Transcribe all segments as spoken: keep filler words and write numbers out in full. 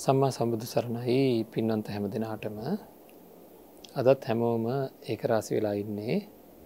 සම්මා සම්බුදු සරණයි පින්නන්ත හැම දෙනාටම අදත් හැමෝම ඒක රාසි වෙලා ඉන්නේ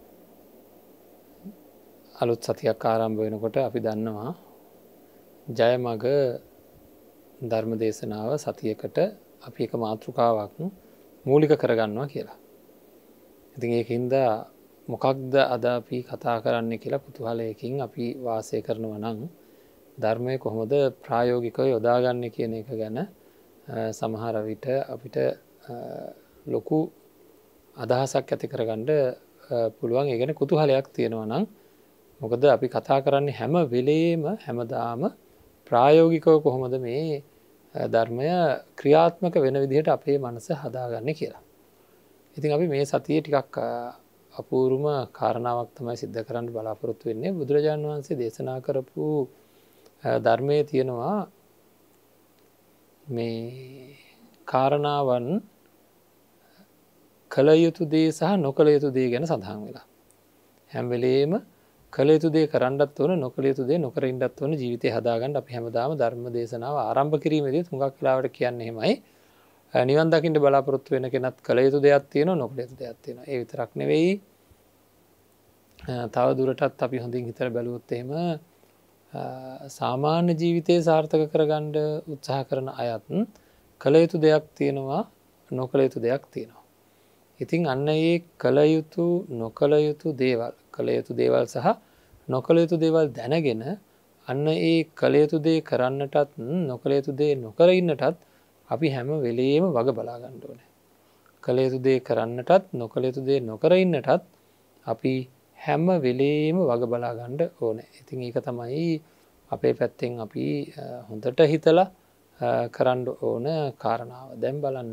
අලුත් සතියක් ආරම්භ වෙනකොට අපි දන්නවා ජයමග ධර්ම දේශනාව සතියකට අපි එක මාතෘකාවක් මූලික කරගන්නවා කියලා. ඉතින් ඒකින්ද මොකක්ද අද අපි කතා කරන්න කියලා කුතුහලයකින් අපි වාසය කරනවා නම් ධර්මය කොහොමද ප්‍රායෝගිකව යොදාගන්න කියන එක ගැන සමහර විට අපිට ලොකු අදහසක් ඇති කරගන්න පුළුවන්. ඒ ගැන කුතුහලයක් තියෙනවා නම් මොකද අපි කතා කරන්නේ හැම වෙලේම හැමදාම ප්‍රායෝගිකව කොහොමද මේ ධර්මය ක්‍රියාත්මක වෙන විදිහට අපේ මනස හදාගන්නේ කියලා. ඉතින් අපි මේ සතියේ ටිකක් අපූර්වම කාරණාවක් තමයි සිද්ධ කරන්න බලාපොරොත්තු වෙන්නේ. බුදුරජාණන් වහන්සේ දේශනා කරපු ධර්මයේ තියෙනවා මේ කාරණාවන් කළ යුතු දේ සහ නොකළ යුතු දේ ගැන සඳහන් වෙලා. හැම වෙලේම කළ යුතු දේ කරන්නත් ඕන, නොකළ යුතු දේ නොකර ඉන්නත් ඕන ජීවිතය හදාගන්න අපි හැමදාම ධර්ම දේශනාව ආරම්භ කිරීමේදී හුඟක් වෙලාවට කියන්නේ එහෙමයි. නිවන් දකින්න බලාපොරොත්තු වෙන කෙනත් කළ යුතු දෙයක් තියෙනවා, නොකළ යුතු දෙයක් තියෙනවා. ඒ විතරක් නෙවෙයි තව දුරටත් අපි හොඳින් හිතලා බැලුවොත් එහෙම සාමාන්‍ය ජීවිතය සාර්ථක කරගන්න උත්සාහ කරන අයත් කළ යුතු දෙයක් තියෙනවා, නොකළ යුතු දෙයක් තියෙනවා. ඉතින් අන්න ඒ කළ යුතු නොකළ යුතු දේවල්, කළ යුතු දේවල් සහ නොකළ යුතු දේවල් දැනගෙන අන්න ඒ කළ යුතු දේ කරන්නටත් නොකළ යුතු දේ නොකර ඉන්නටත් අපි හැම වෙලේම වග බලා ගන්න ඕනේ. කළ යුතු දේ කරන්නටත් නොකළ යුතු දේ නොකර ඉන්නටත් අපි හැම වෙලේම වග බලා ගන්න ඕනේ. ඉතින් ඒක තමයි අපේ පැත්තෙන් අපි හොඳට හිතලා කරන්න ඕන කාරණාව. දැන් බලන්න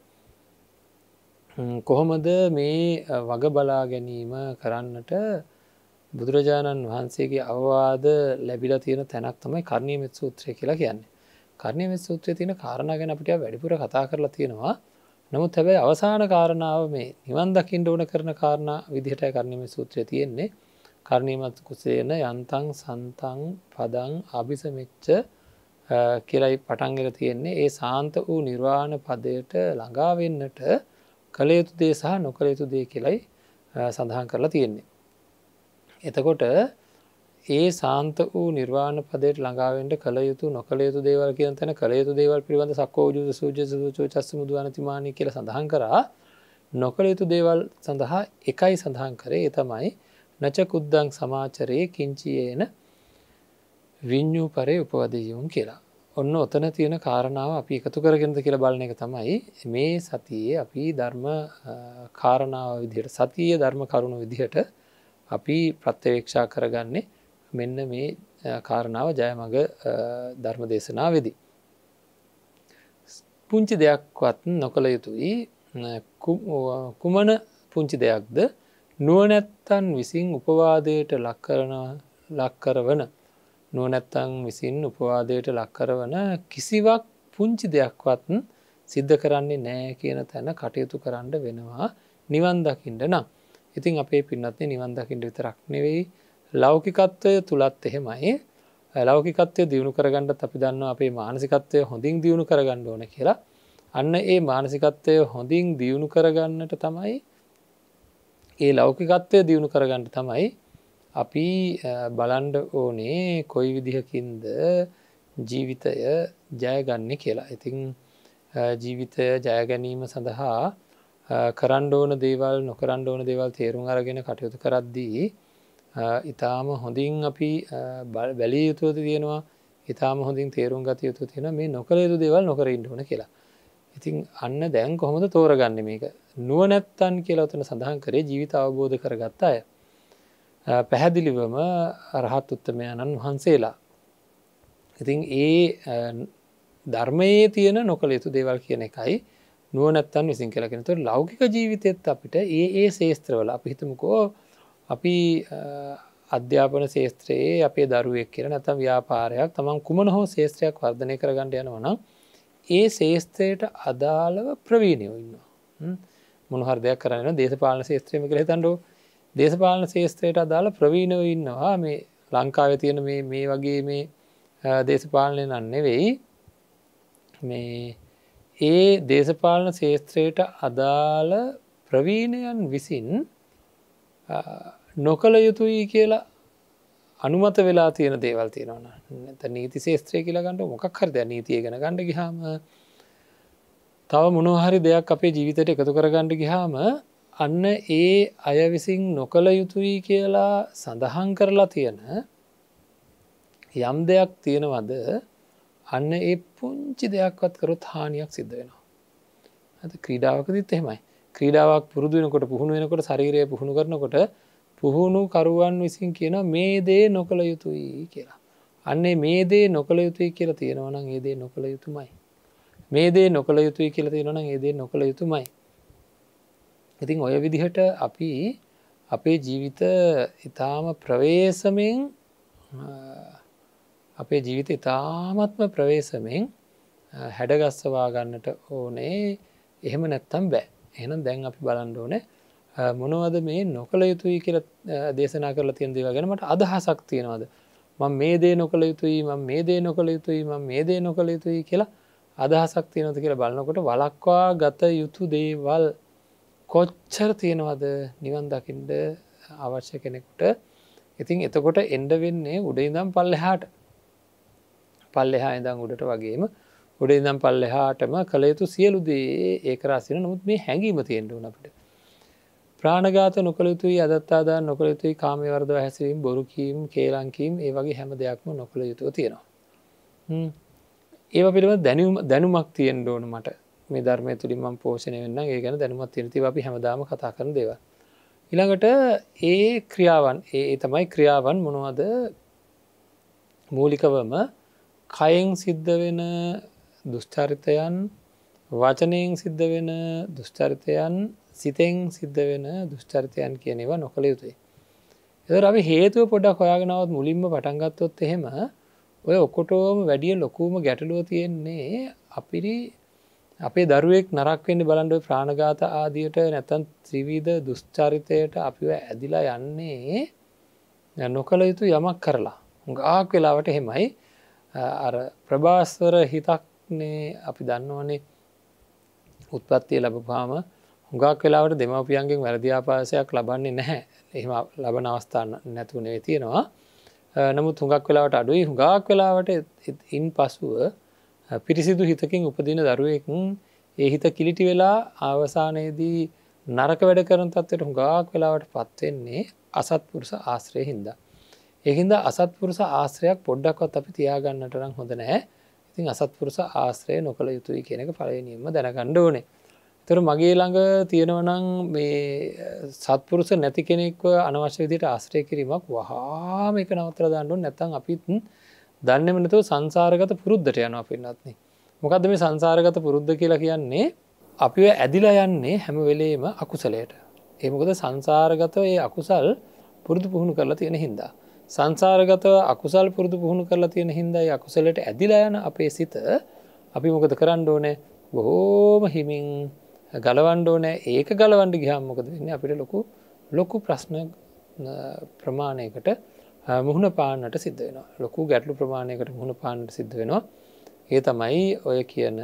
කොහොමද මේ වග බලා ගැනීම කරන්නට බුදුරජාණන් වහන්සේගේ අවවාද ලැබිලා තියෙන තැනක් තමයි කර්ණීයමෙත් සූත්‍රය කියලා කියන්නේ. කර්ණීයමෙත් සූත්‍රයේ තියෙන කාරණා ගැන අපිට වැඩිපුර කතා කරලා තියෙනවා. නමුත් හැබැයි අවසාන කාරණාව මේ නිවන් දකින්න ඕන කරන කාරණා විදිහටයි කර්ණීයමෙත් සූත්‍රය තියෙන්නේ. කර්ණීයමත් කුසේන යන්තං සන්තං පදං අபிසමෙච්ච කියලායි පටන් ගෙන තියෙන්නේ. ඒ සාන්ත වූ නිර්වාණ පදයට ළඟා වෙන්නට කළ යුතු දේ සහ නොකළ යුතු දේ කියලායි සඳහන් කරලා තියෙන්නේ. එතකොට ඒ සාන්ත වූ නිර්වාණ පදයට ළඟා වෙන්න කළ යුතු නොකළ යුතු දේවල් කියන තැන කළ යුතු දේවල් පිළිබඳ සක්කෝජුද සූජ්‍ය සූචෝ චස්සමුදු අනතිමානී කියලා සඳහන් කරා. නොකළ යුතු දේවල් සඳහා එකයි සඳහන් කරේ. ඒ තමයි නච කුද්දං සමාචරේ කිංචියේන විඤ්ඤු පරේ උපවදෙයුම් කියලා. ඔන්න ඔතන තියෙන කාරණාව අපි එකතු කරගෙනද කියලා බලන එක තමයි මේ සතියේ අපි ධර්ම කාරණාව විදිහට, සතියේ ධර්ම කරුණු විදිහට අපි ප්‍රත්‍යවේක්ෂා කරගන්නේ මෙන්න මේ කාරණාව ජයමග ධර්ම දේශනාවේදී. පුංචි දෙයක්වත් නොකළ යුතුයි. කුමන පුංචි දෙයක්ද? නුවණැත්තන් විසින් උපවාදයට ලක් කරන ලක් කරවන නුවණැත්තන් විසින් උපවාදයට ලක් කරවන කිසිවක් පුංචි දෙයක්වත් සිද්ධ කරන්නේ නැහැ කියන තැන කටයුතු කරන්න වෙනවා නිවන් දකින්න නම්. ඉතින් අපේ පින්නත්නේ නිවන් දකින්න විතරක් නෙවෙයි ලෞකිකත්වය තුලත් එහෙමයි. ලෞකිකත්වය දියුණු කරගන්නත් අපි දන්නවා අපේ මානසිකත්වය හොඳින් දියුණු කරගන්න ඕන කියලා. අන්න ඒ මානසිකත්වය හොඳින් දියුණු කරගන්නට තමයි, ඒ ලෞකිකත්වය දියුණු කරගන්න තමයි අපි බලන්න ඕනේ කොයි විදිහකින්ද ජීවිතය ජයගන්නේ කියලා. ඉතින් ජීවිතය ජය ගැනීම සඳහා කරන්න ඕන දේවල් නොකරන්න ඕන දේවල් තේරුම් අරගෙන කටයුතු කරද්දී ඊටාම හොඳින් අපි බැලිය යුතු තියෙනවා. ඊටාම හොඳින් තේරුම් ගත යුතු තියෙනවා මේ නොකළ යුතු දේවල් නොකර ඉන්න ඕන කියලා. ඉතින් අන්න දැන් කොහොමද තෝරගන්නේ මේක? නුවණැත්තන් කියලා උතන සඳහන් කරේ ජීවිත අවබෝධ කරගත්ත අය. පැහැදිලිවම රහත් උත්තමයන්න් වහන්සේලා. ඉතින් ඒ ධර්මයේ තියෙන නොකළ යුතු දේවල් කියන එකයි නුවණැත්තන් විසින් කියලා කියන. ඒතකොට ලෞකික ජීවිතෙත් අපිට ඒ ඒ ශාස්ත්‍රවල අපි හිතමුකෝ අපි අධ්‍යාපන ශාස්ත්‍රයේ අපේ දරුවෙක් කියලා නැත්නම් ව්‍යාපාරයක් තමන් කුමන හෝ ශාස්ත්‍රයක් වර්ධනය කරගන්න යනවා නම් ඒ ශාස්ත්‍රයට අදාළව ප්‍රවීණයෝ ඉන්නවා. මොන හරි දෙයක් කරන්න යනවා දේශපාලන ශාස්ත්‍රයේම කියලා හිතන්නකෝ. දේශපාලන ශාස්ත්‍රයට අදාළ ප්‍රවීණයෝ ඉන්නවා. මේ ලංකාවේ තියෙන මේ මේ වගේ මේ දේශපාලනය නන් නෙවෙයි මේ ඒ දේශපාලන ශේත්‍රයට අදාළ ප්‍රවීණයන් විසින් නොකළ යුතුයි කියලා අනුමත වෙලා තියෙන දේවල් තියෙනවා නැත්නම් නීති ශේත්‍රය කියලා ගන්න මොකක් හරි දැන් නීතිය ඉගෙන ගන්න ගියාම තව මොනවා හරි දෙයක් අපේ ජීවිතයට එකතු කරගන්න ගියාම අන්න ඒ අය විසින් නොකළ යුතුයි කියලා සඳහන් කරලා තියෙන යම් දෙයක් තියෙනවද අන්න ඒ පුංචි දෙයක්වත් කරොත් හානියක් සිද්ධ වෙනවා. අද ක්‍රීඩාවකදීත් එහෙමයි. ක්‍රීඩාවක් පුරුදු වෙනකොට පුහුණු වෙනකොට ශරීරය පුහුණු කරනකොට පුහුණු කරුවන් විසින් කියන මේ දේ නොකළ යුතුයි කියලා. අන්නේ මේ දේ නොකළ යුතුයි කියලා තියෙනවා නම් ඒ දේ නොකළ යුතුමයි. මේ දේ නොකළ යුතුයි කියලා තියෙනවා නම් ඒ දේ නොකළ යුතුමයි. ඉතින් ඔය විදිහට අපි අපේ ජීවිත ඊටාම ප්‍රවේශමෙන් අපේ ජීවිත ඉතාමත්ම ප්‍රවේශමෙන් හැඩගස්සවා ගන්නට ඕනේ. එහෙම නැත්තම් බෑ. එහෙනම් දැන් අපි බලන්න ඕනේ මොනවද මේ නොකළ යුතුයි කියලා දේශනා කරලා තියෙන දේවල් ගැන මට අදහසක් තියෙනවද? මම මේ දේ නොකළ යුතුයි, මම මේ දේ නොකළ යුතුයි, මම මේ දේ නොකළ යුතුයි කියලා අදහසක් තියෙනවද කියලා බලනකොට වළක්වා ගත යුතු දේවල් කොච්චර තියෙනවද නිවන් දකින්න අවශ්‍ය කෙනෙකුට. ඉතින් එතකොට එන්න වෙන්නේ උඩ ඉඳන් පල්ලෙහාට. පල්ලෙහා ඉඳන් උඩට වගේම උඩ ඉඳන් පල්ලෙහාටම කළ යුතු සියලු දේ ඒක රාශි වෙන. නමුත් මේ හැඟීම තියෙන්න ඕන අපිට. ප්‍රාණඝාත නොකළ යුතුයි, අදත්තාදාන නොකළ යුතුයි, කාමයේ වර්ධව හැසිරීම, බොරු කීම්, කේලම් කීම්, ඒ වගේ හැම දෙයක්ම නොකළ යුතුව තියෙනවා. හ්ම්. ඒවා පිළිබඳ දැනුම දැනුමක් තියෙන්න ඕන මට. මේ ධර්මයේ තුලින් මම පෝෂණය වෙන්නම්. ඒ ගැන දැනුමක් තියෙන තියව අපි හැමදාම කතා කරන දේවල්. ඊළඟට ඒ ක්‍රියාවන් ඒ තමයි ක්‍රියාවන් මොනවද? මූලිකවම කයෙන් සිද්ධ වෙන දුෂ්චරිතයන්, වචනයෙන් සිද්ධ වෙන දුෂ්චරිතයන්, සිතෙන් සිද්ධ වෙන දුෂ්චරිතයන් කියන ඒවා නොකළ යුතුයි. ඒතර අපි හේතුව පොඩ්ඩක් හොයාගෙන આવත් මුලින්ම පටන් ගත්තොත් එහෙම ඔය ඔකොටම වැඩි ලොකුම ගැටලුව තියෙන්නේ අපිරි අපේ දරුවෙක් නරක වෙන්න බලන්න ඔය ප්‍රාණඝාත ආදියට නැත්නම් ත්‍රිවිධ දුෂ්චරිතයට අපිව ඇදිලා යන්නේ නොකළ යුතු යමක් කරලා. හුඟක් වෙලාවට එහෙමයි. අර ප්‍රභාස්වර හිතක්නේ අපි දන්නවනේ උත්පත්තිය ලැබුවාම හුඟක් වෙලාවට දෙමව්පියන්ගෙන් වැරදි ආපාසයක් ලබන්නේ නැහැ. එහෙම ලබන අවස්ථා නැතුව නෙවෙයි තියෙනවා. නමුත් හුඟක් වෙලාවට අඩුයි. හුඟක් වෙලාවට ඉන් පසුව පිරිසිදු හිතකින් උපදින දරුවෙක් ඒ හිත කිලිටි වෙලා අවසානයේදී නරක වැඩ කරන තත්ත්වයට හුඟක් වෙලාවට පත් වෙන්නේ අසත්පුරුෂ ආශ්‍රය හින්දා. ඒකින්ද අසත්පුරුෂ ආශ්‍රයක් පොඩ්ඩක්වත් අපි තියාගන්නට නම් හොඳ නැහැ. ඉතින් අසත්පුරුෂ ආශ්‍රය නොකළ යුතුයි කියන එක පළවෙනියෙන්ම දැනගන්න ඕනේ. ඒතර මගේ ළඟ තියෙනවා නම් මේ සත්පුරුෂ නැති කෙනෙක්ව අනවශ්‍ය විදිහට ආශ්‍රය කිරීමක් වහාම එක නවත්තලා දාන්න ඕනේ. නැත්නම් අපිත් දන්නේම නැතුව සංසාරගත පුරුද්දට යනවා පින්නත් නේ. මොකද්ද මේ සංසාරගත පුරුද්ද කියලා කියන්නේ? අපිව ඇදිලා යන්නේ හැම වෙලෙම අකුසලයට. ඒ මොකද සංසාරගතව ඒ අකුසල් පුරුදු පුහුණු කරලා තියෙන හින්දා. සංසාරගතව අකුසල් පුරුදු පුහුණු කරලා තියෙන හින්දා ඒ අකුසලයට ඇදිලා යන අපේ සිත අපි මොකද කරන්න ඕනේ? බොහෝම හිමින් ගලවන්න ඕනේ. ඒක ගලවන්න ගියාම මොකද වෙන්නේ? අපිට ලොකු ලොකු ප්‍රශ්න ප්‍රමාණයකට මුහුණ පාන්නට සිද්ධ වෙනවා. ලොකු ගැටලු ප්‍රමාණයකට මුහුණ පාන්නට සිද්ධ වෙනවා. ඒ තමයි ඔය කියන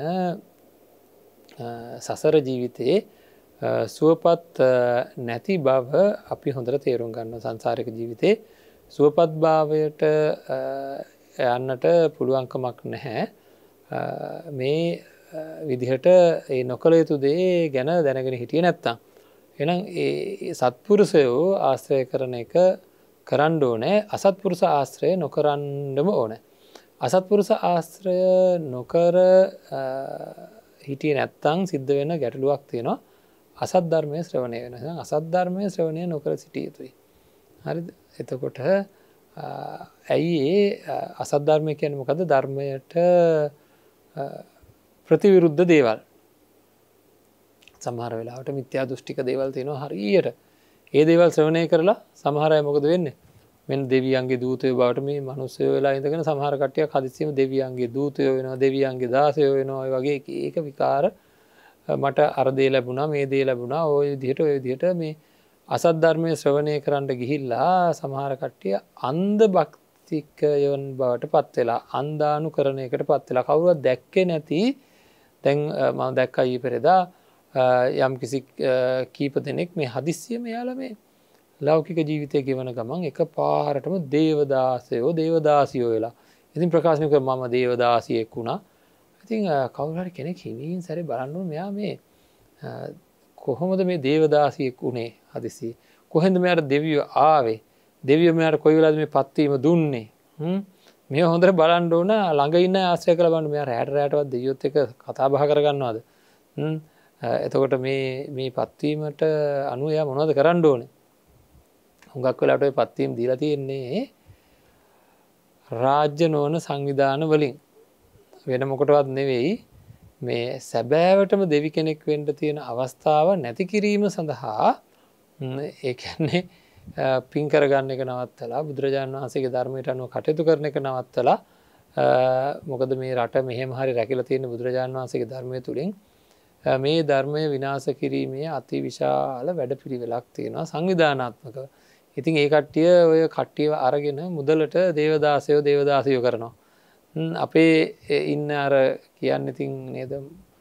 සසර ජීවිතයේ සුවපත් නැති බව අපි හොඳට තේරුම් ගන්නවා. සංසාරික ජීවිතේ සුවපත් භාවයට යන්නට පුළුවන්කමක් නැහැ. මේ විදිහට ඒ නොකළ යුතු දේ ගැන දැනගෙන හිටියේ නැත්තම්. එහෙනම් ඒ සත්පුරුෂයෝ ආශ්‍රය කරන එක කරන්න ඕනේ. අසත්පුරුෂ ආශ්‍රය නොකරන්නම ඕනේ. අසත්පුරුෂ ආශ්‍රය නොකර හිටියේ නැත්තම් සිද්ධ වෙන ගැටලුවක් තියෙනවා. අසත් ධර්මයේ ශ්‍රවණය වෙනවා. එහෙනම් අසත් ධර්මයේ ශ්‍රවණය නොකර සිටිය යුතුයි. හරිද? එතකොට ඇයි ඒ අසත් ධර්මය කියන්නේ මොකද්ද? ධර්මයට ප්‍රතිවිරුද්ධ දේවල්. සමහර වෙලාවට මිත්‍යා දෘෂ්ටික දේවල් තියෙනවා හරියට. ඒ දේවල් ශ්‍රවණය කරලා සමහර අය මොකද වෙන්නේ? මෙන්න දෙවියන්ගේ දූතයෝ බවට මේ මිනිස්සු වෙලා ඉඳගෙන සමහර කට්ටියක් හදිස්සියම දෙවියන්ගේ දූතයෝ වෙනවා, දෙවියන්ගේ දාසයෝ වෙනවා. ඒ වගේ එක එක විකාර මට අර දේ ලැබුණා, මේ දේ ලැබුණා. ওই විදිහට ওই විදිහට මේ අසත් ධර්මයේ ශ්‍රවණය කරන්න ගිහිල්ලා සමහර කට්ටිය අන්ධ භක්තිකයන් බවට පත් වෙලා, අන්ධානුකරණයකට පත් වෙලා, කවුරුවත් දැක්කේ නැති දැන් මම දැක්කා ඊ පෙරේදා යම් කිසි කීප දෙනෙක් මේ හදිස්සියම යාලා මේ ලෞකික ජීවිතය ගෙවන ගමන් එක පාරටම දේවදාසයෝ දේවදාසියෝ වෙලා. ඉතින් ප්‍රකාශන කර මම දේවදාසියෙක් වුණා. ඉතින් කවුරු හරි කෙනෙක් හිමින් සැරේ බලන්න ඕනේ මෙයා මේ කොහොමද මේ දේවදාසියෙක් උනේ හදිස්සියේ. කොහෙන්ද මෙයාට දෙවියෝ ආවේ? දෙවියෝ මෙයාට කොයි වෙලාවද මේ පත්වීම දුන්නේ? හ්ම් මේ හොඳට බලන්න ඕන ළඟ ඉන්න ආශ්‍රය කරලා බලන්න මෙයා රැට රැටවත් දෙවියොත් එක්ක කතා බහ කරගන්නවද? හ්ම් එතකොට මේ මේ පත්වීමට අනුව එයා මොනවද කරන්න ඕනේ? හුඟක් වෙලාවට ඔය පත්වීම දීලා තියෙන්නේ රාජ්‍ය නොවන සංවිධාන වලින්. වෙන මොකටවත් නෙවෙයි මේ සැබෑවටම දෙවි කෙනෙක් වෙන්න තියෙන අවස්ථාව නැති කිරීම සඳහා ඒ කියන්නේ පින් කරගන්න එක නවත්තලා බුදුරජාණන් වහන්සේගේ ධර්මයට අනුව කටයුතු කරන එක නවත්තලා මොකද මේ රට මෙහෙම හරි රැකිලා තියෙන බුදුරජාණන් වහන්සේගේ ධර්මය තුලින් මේ ධර්මය විනාශ කිරීමේ අති විශාල වැඩපිළිවෙලක් තියෙනවා සංවිධානාත්මකව. ඉතින් ඒ කට්ටිය ඔය කට්ටියව අරගෙන මුදලට දේවදාසයෝ දේවදාසියෝ කරනවා. අපේ ඉන්න අර කියන්නේ ඉතින් නේද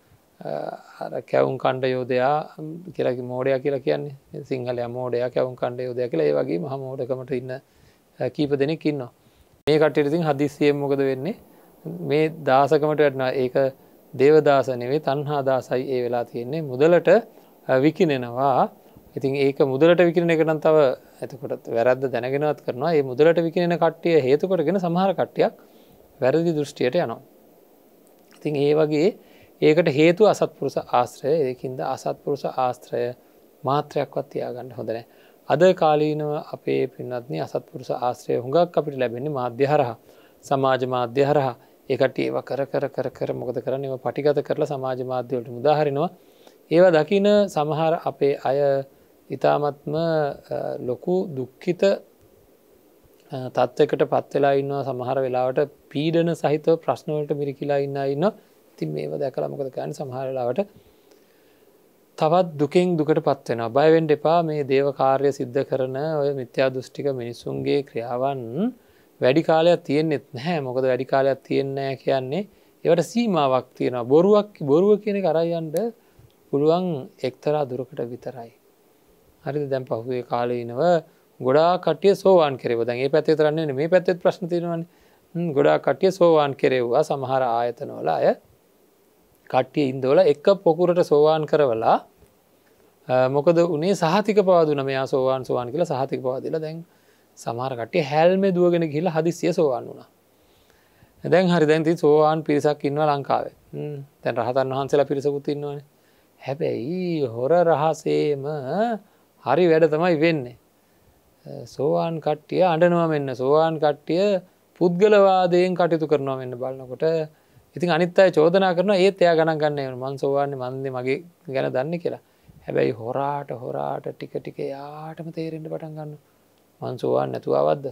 අර කැවුම් කණ්ඩ යෝධයා කියලා මෝඩයා කියලා කියන්නේ සිංහලයා මෝඩයා කැවුම් කණ්ඩ යෝධයා කියලා ඒ වගේ මහා මෝඩකමට ඉන්න කීප දෙනෙක් ඉන්නවා. මේ කට්ටියට ඉතින් හදිස්සියෙන් මොකද වෙන්නේ? මේ දාසකමට වැටෙනවා. ඒක දේවදාස නෙවෙයි තණ්හා දාසයි ඒ වෙලා තියෙන්නේ. මුදලට විකිනෙනවා. ඉතින් ඒක මුදලට විකිනෙන එක නම් තව එතකොට වැරද්ද දැනගෙනවත් කරනවා. මේ මුදලට විකිනෙන කට්ටිය හේතු කොටගෙන සමහර කට්ටියක් වැරදි දෘෂ්ටියට යනවා. ඉතින් ඒ වගේ ඒකට හේතුව අසත්පුරුෂ ආශ්‍රය. ඒකින්ද අසත්පුරුෂ ආශ්‍රය මාත්‍රයක්වත් තියාගන්න හොඳ නැහැ. අද කාලීනව අපේ පින්වත්නි අසත්පුරුෂ ආශ්‍රය හුඟක් අපිට ලැබෙන්නේ මාධ්‍ය හරහා, සමාජ මාධ්‍ය හරහා. ඒ කට්ටිය ඒවා කර කර කර කර මොකද කරන්නේ? ඒවා පටිගත කරලා සමාජ මාධ්‍ය වලට මුදා හරිනවා. ඒවා දකින සමහර අපේ අය ඊ타මත්ම ලොකු දුක්ඛිත තත්වයකට පත් වෙලා ඉන්නවා. සමහර වෙලාවට පීඩන සහිතව ප්‍රශ්න වලට මිරිකිලා ඉන්න අය ඉන්නවා. ඉතින් මේව දැකලා මොකද කරන්නේ? සමහර වෙලාවට තවත් දුකෙන් දුකට පත් වෙනවා. බය වෙන්න එපා. මේ දේව කාර්ය સિદ્ધ කරන ඔය මිත්‍යා දෘෂ්ටික මිනිසුන්ගේ ක්‍රියාවන් වැඩි කාලයක් තියෙන්නේ නැහැ. මොකද වැඩි කාලයක් තියෙන්නේ නැහැ කියන්නේ ඒවට සීමාවක් තියෙනවා. බොරුවක් බොරුව කියන එක අරන් යන්න පුළුවන් එක්තරා දුරකට විතරයි. හරිද? දැන් පහුගිය කාලේ ඉනව ගොඩාක් කට්ටිය සෝවාන් කෙරෙව්වා. දැන් මේ පැත්තේ විතරක් නෙවෙයි මේ පැත්තෙත් ප්‍රශ්න තියෙනවානේ. හ්ම් ගොඩාක් කට්ටිය සෝවාන් කෙරෙව්වා. සමහර ආයතනවල අය කට්ටිය ඉන්දවල එක පොකුරට සෝවාන් කරවලා මොකද උනේ සහතික පවා දුන්නා. මෙයා සෝවාන් සෝවාන් කියලා සහතික පවා දීලා දැන් සමහර කට්ටිය හැල්මේ දුවගෙන ගිහිල්ලා හදිස්සිය සෝවාන් වුණා. දැන් හරි දැන් ඉතින් සෝවාන් පිරිසක් ඉන්නවා ලංකාවේ. හ්ම් දැන් රහතන් වහන්සේලා පිරිසකුත් ඉන්නවානේ. හැබැයි හොර රහසේම හරි වැඩ තමයි වෙන්නේ. සෝවාන් කට්ටිය අඬනවා මෙන්න. සෝවාන් කට්ටිය පුද්ගලවාදයෙන් කටයුතු කරනවා මෙන්න බලනකොට. ඉතින් අනිත් අය චෝදනා කරනවා ඒත් එයා ගණන් ගන්න යනවා. මං සෝවාන්නේ මන්දේ මගේ ගැන දන්නේ කියලා. හැබැයි හොරාට හොරාට ටික ටික යාටම තේරෙන්න පටන් ගන්නවා. මං සෝවාන් නැතුව ආවද්ද?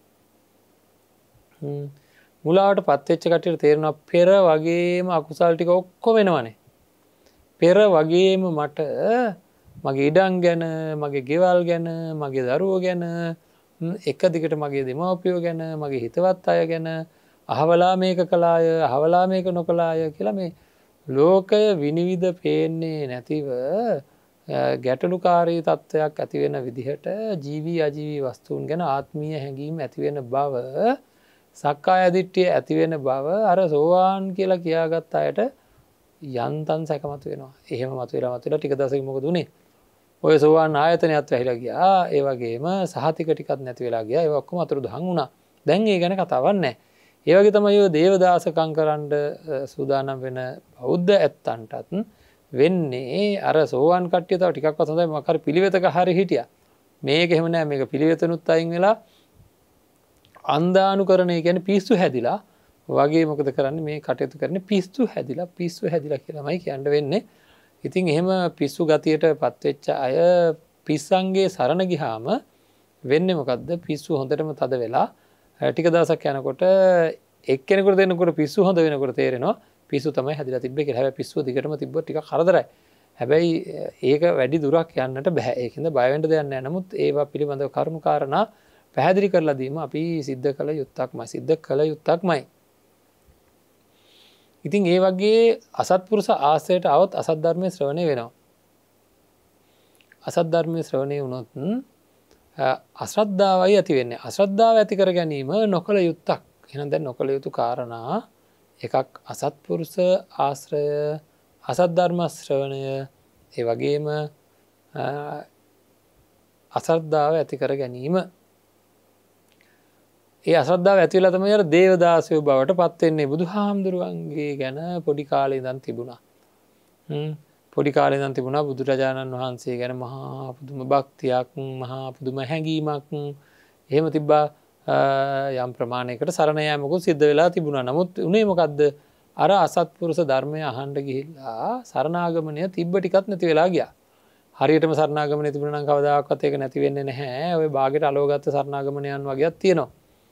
හ්ම් මුලාවට පත් වෙච්ච කට්ටියට තේරෙනවා පෙර වගේම අකුසල් ටික ඔක්කොම එනවනේ. පෙර වගේම මට මගේ ඉඩම් ගැන, මගේ ගෙවල් ගැන, මගේ දරුවෝ ගැන, එක දිගට මගේ දෙමව්පියෝ ගැන, මගේ හිතවත් අය ගැන අහවලා මේක කළාය, අහවලා මේක නොකළාය කියලා මේ ලෝකය විනිවිද පේන්නේ නැතිව ගැටලුකාරී තත්ත්වයක් ඇති වෙන විදිහට ජීවි අජීවි වස්තුන් ගැන ආත්මීය හැඟීම් ඇති වෙන බව, සක්කාය දිට්ඨිය ඇති වෙන බව අර සෝවාන් කියලා කියාගත් අයට යන්තම් සැකමතු වෙනවා. එහෙම මතුවලා මතුවලා ටික දවසකින් මොකද උනේ? ඔය සෝවාන් ආයතනයත් වැහිලා ගියා. ඒ වගේම සහතික ටිකක් නැති වෙලා ගියා. ඒවා ඔක්කොම අතුරු දහන් වුණා. දැන් ඒ ගැන කතාවක් නැහැ. ඒ වගේ තමයි ඔය දේවදාසකම් කරන්න සූදානම් වෙන බෞද්ධ ඇත්තන්ටත් වෙන්නේ. අර සෝවාන් කට්ටිය තව ටිකක්වත් හොඳයි මොකක් හරි පිළිවෙතක හරි හිටියා. මේක එහෙම නෑ. මේක පිළිවෙතනුත් අයින් වෙලා අන්දානුකරණය කියන්නේ පිස්සු හැදිලා වගේ මොකද කරන්නේ? මේ කටයුතු කරන්නේ පිස්සු හැදිලා පිස්සු හැදිලා කියලාමයි කියන්න වෙන්නේ. ඉතින් එහෙම පිස්සු ගතියට පත් වෙච්ච අය පිස්සන්ගේ සරණ ගියාම වෙන්නේ මොකද්ද? පිස්සු හොඳටම තද වෙලා ටික දවසක් යනකොට එක්කෙනෙකුට දෙනකොට පිස්සු හොඳ වෙනකොට තේරෙනවා පිස්සු තමයි හැදිලා තිබ්බේ කියලා. හැබැයි පිස්සුව දිගටම තිබ්බොත් ටිකක් කරදරයි. හැබැයි ඒක වැඩි දුරක් යන්නට බෑ. ඒකින්ද බය වෙන්න දෙයක් නෑ. නමුත් ඒවා පිළිබඳව කරුණු කාරණා පැහැදිලි කරලා දීම අපි සිද්ධ කළ යුත්තක්මයි. සිද්ධ කළ යුත්තක්මයි. ඉතින් ඒ වගේ අසත්පුරුෂ ආශ්‍රයට આવොත් අසත් ධර්මයේ ශ්‍රවණය වෙනවා. අසත් ධර්මයේ ශ්‍රවණය වුණොත් අශ්‍රද්ධාවයි ඇති වෙන්නේ. අශ්‍රද්ධාව ඇති කර ගැනීම නොකළ යුත්තක්. එහෙනම් දැන් නොකළ යුතු කාරණා එකක් අසත්පුරුෂ ආශ්‍රය, අසත් ධර්ම ශ්‍රවණය, ඒ වගේම අශ්‍රද්ධාව ඇති කර ගැනීම. ඒ අශ්‍රද්ධාව ඇති වෙලා තමයි අර දේවදාසයෝ බවට පත් වෙන්නේ. බුදුහාමුදුරුවන්ගේ ගැන පොඩි කාලේ ඉඳන් තිබුණා. හ්ම් පොඩි කාලේ ඉඳන් තිබුණා බුදුරජාණන් වහන්සේ ගැන මහා පුදුම භක්තියක්, මහා පුදුම හැඟීමක්. එහෙම තිබ්බා. යම් ප්‍රමාණයකට සරණ යාමකුත් සිද්ධ වෙලා තිබුණා. නමුත් උනේ මොකද්ද? අර අසත්පුරුෂ ධර්මය අහන්න ගිහිල්ලා සරණාගමනය තිබ්බ ටිකක් නැති වෙලා ගියා. හරියටම සරණාගමනය තිබුණා නම් කවදාකවත් ඒක නැති වෙන්නේ නැහැ. ඔය බාගෙට අලවගත්ත සරණාගමනයන් වගේක් තියෙනවා.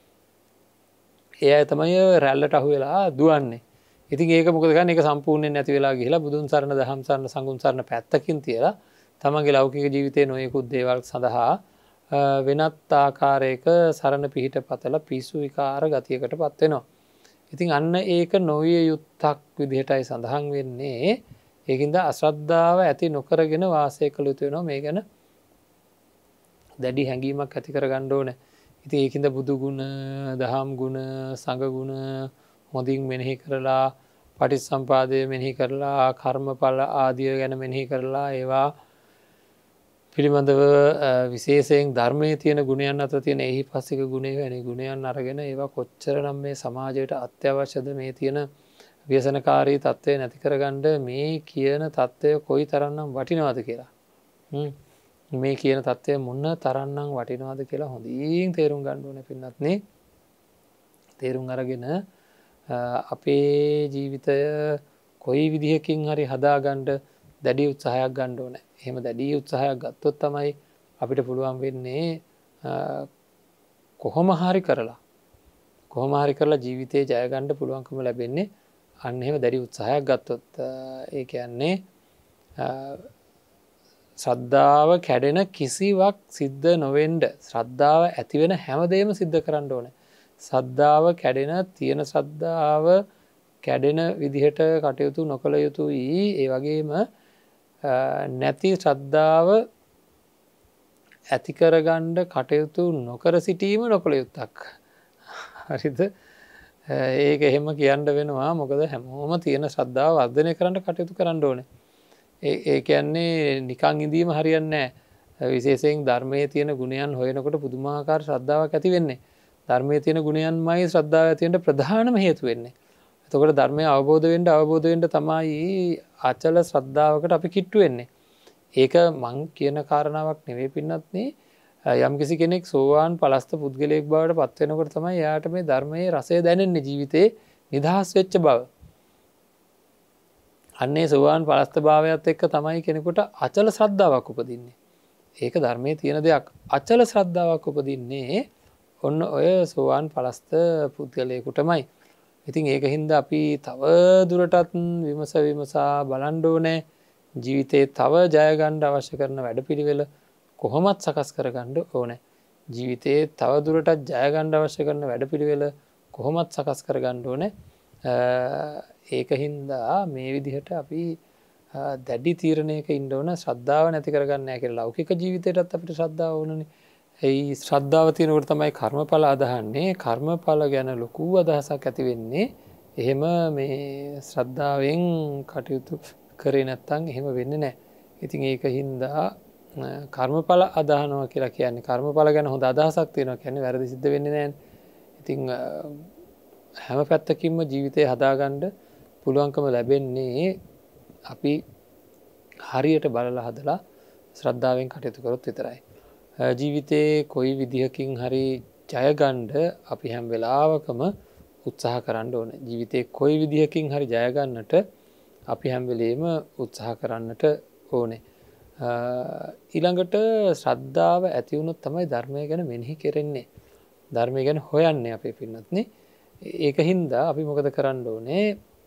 ඒ අය තමයි රැල්ලට අහු වෙලා දුවන්නේ. ඉතින් ඒක මොකද කරන්නේ? ඒක සම්පූර්ණයෙන් නැති වෙලා ගිහිලා බුදුන් සරණ, දහම් සරණ, සංඝුන් සරණ පැත්තකින් තියලා තමන්ගේ ලෞකික ජීවිතයේ නොයෙකුත් දේවල් සඳහා වෙනත් ආකාරයක සරණ පිහිට පතල පිසු විකාර ගතියකට පත් වෙනවා. ඉතින් අන්න ඒක නොවිය යුත්තක් විදිහටයි සඳහන් වෙන්නේ. ඒකින්ද අශ්‍රද්ධාව ඇති නොකරගෙන වාසය කළ යුතු වෙනවා. මේ ගැන දැඩි හැඟීමක් ඇති කරගන්න ඕනේ. ඉතින් ඒකින්ද බුදු ගුණ, දහම් ගුණ, සංඝ ගුණ හොඳින් මෙනෙහි කරලා, පටිච්චසමුපාදය මෙනෙහි කරලා, කර්මඵල ආදිය ගැන මෙනෙහි කරලා, ඒවා පිළිබඳව විශේෂයෙන් ධර්මයේ තියෙන ගුණයන් අතර තියෙන එහිපස්සික ගුණය වැනි ගුණයන් අරගෙන ඒවා කොච්චරනම් මේ සමාජයට අත්‍යවශ්‍යද, මේ තියෙන ව්‍යසනකාරී තත්ත්වය නැති කරගන්න මේ කියන තත්ත්වය කොයි තරම්නම් වටිනවද කියලා. හ්ම් මේ කියන තත්ත්වය මොන තරම්නම් වටිනවද කියලා හොඳින් තේරුම් ගන්න ඕනේ පින්වත්නි. තේරුම් අරගෙන අපේ ජීවිතය කොයි විදිහකින් හරි හදාගන්න දැඩි උත්සාහයක් ගන්න ඕනේ. එහෙම දැඩි උත්සාහයක් ගත්තොත් තමයි අපිට පුළුවන් වෙන්නේ කොහොම හරි කරලා කොහොම හරි කරලා ජීවිතේ ජය ගන්න පුළුවන්කම ලැබෙන්නේ. අන්න එහෙම දැඩි උත්සාහයක් ගත්තොත්. ඒ කියන්නේ ශ්‍රද්ධාව කැඩෙන කිසිවක් සිද්ධ නොවෙන්න, ශ්‍රද්ධාව ඇති වෙන හැමදේම සිද්ධ කරන්න ඕනේ. ශ්‍රද්ධාව කැඩෙන, තියෙන ශ්‍රද්ධාව කැඩෙන විදිහට කටයුතු නොකළ යුතුයි. ඒ වගේම නැති ශ්‍රද්ධාව ඇති කරගන්න කටයුතු නොකර සිටීම නොකළ යුත්තක්. හරිද? ඒක එහෙම කියන්න වෙනවා. මොකද හැමෝම තියෙන ශ්‍රද්ධාව වර්ධනය කරන්න කටයුතු කරන්න ඕනේ. ඒ කියන්නේ නිකන් ඉඳීම හරියන්නේ නැහැ. විශේෂයෙන් ධර්මයේ තියෙන ගුණයන් හොයනකොට පුදුමාකාර ශ්‍රද්ධාවක් ඇති වෙන්නේ. ධර්මයේ තියෙන ගුණයන්මයි ශ්‍රද්ධාව ඇති වෙන්න ප්‍රධානම හේතු වෙන්නේ. එතකොට ධර්මය අවබෝධ වෙන්න අවබෝධ වෙන්න තමයි අචල ශ්‍රද්ධාවකට අපි කිට්ටු වෙන්නේ. ඒක මං කියන කාරණාවක් නෙවෙයි පින්නත්නේ. යම් කිසි කෙනෙක් සෝවාන් පලස්ත පුද්ගලයෙක් බවට පත් වෙනකොට තමයි එයාට මේ ධර්මයේ රසය දැනෙන්නේ, ජීවිතේ නිදහස් වෙච්ච බව. අන්නේ සෝවාන් පලස්ත භාවයත් එක්ක තමයි කෙනෙකුට අචල ශ්‍රද්ධාවක් උපදින්නේ. ඒක ධර්මයේ තියෙන දෙයක්. අචල ශ්‍රද්ධාවක් උපදින්නේ ඔන්න ඔය සෝවාන් පලස්ත පුද්ගලයෙකුටමයි. ඉතින් ඒක හින්දා අපි තව දුරටත් විමස විමසා බලන්න ඕනේ. ජීවිතේ තව ජය ගන්න අවශ්‍ය කරන වැඩපිළිවෙල කොහොමත් සකස් කරගන්න ඕනේ. ජීවිතේ තව දුරටත් ජය ගන්න අවශ්‍ය කරන වැඩපිළිවෙල කොහොමත් සකස් කරගන්න ඕනේ. ඒක හින්දා මේ විදිහට අපි දැඩි තීරණයක ඉන්න ඕන. ශ්‍රද්ධාව නැති කරගන්න නැහැ කියලා. ලෞකික ජීවිතේටත් අපිට ශ්‍රද්ධාව ඕනනේ. ඒ ශ්‍රද්ධාව තියෙනකොට තමයි කර්මඵල අදහන්නේ. කර්මඵල ගැන ලොකු අදහසක් ඇති වෙන්නේ. එහෙම මේ ශ්‍රද්ධාවෙන් කටයුතු කරේ නැත්නම් එහෙම වෙන්නේ නැහැ. ඉතින් ඒක හින්දා කර්මඵල අදහනවා කියලා කියන්නේ කර්මඵල ගැන හොඳ අදහසක් තියෙනවා කියන්නේ වැරදි සිද්ධ වෙන්නේ නැහැ. ඉතින් හැම පැත්තකින්ම ජීවිතය හදාගන්න පුළුවන්කම ලැබෙන්නේ අපි හරියට බලලා හදලා ශ්‍රද්ධාවෙන් කටයුතු කරොත් විතරයි. ජීවිතේ කොයි විදිහකින් හරි ජය ගන්න අපි හැම වෙලාවකම උත්සාහ කරන්න ඕනේ. ජීවිතේ කොයි විදිහකින් හරි ජය ගන්නට අපි හැම වෙලෙම උත්සාහ කරන්නට ඕනේ. ඊළඟට ශ්‍රද්ධාව ඇති වුණොත් තමයි ධර්මය ගැන මෙනෙහි කෙරෙන්නේ. ධර්මය ගැන හොයන්නේ අපේ පින්නත්නේ. ඒක හින්දා අපි මොකද කරන්න ඕනේ?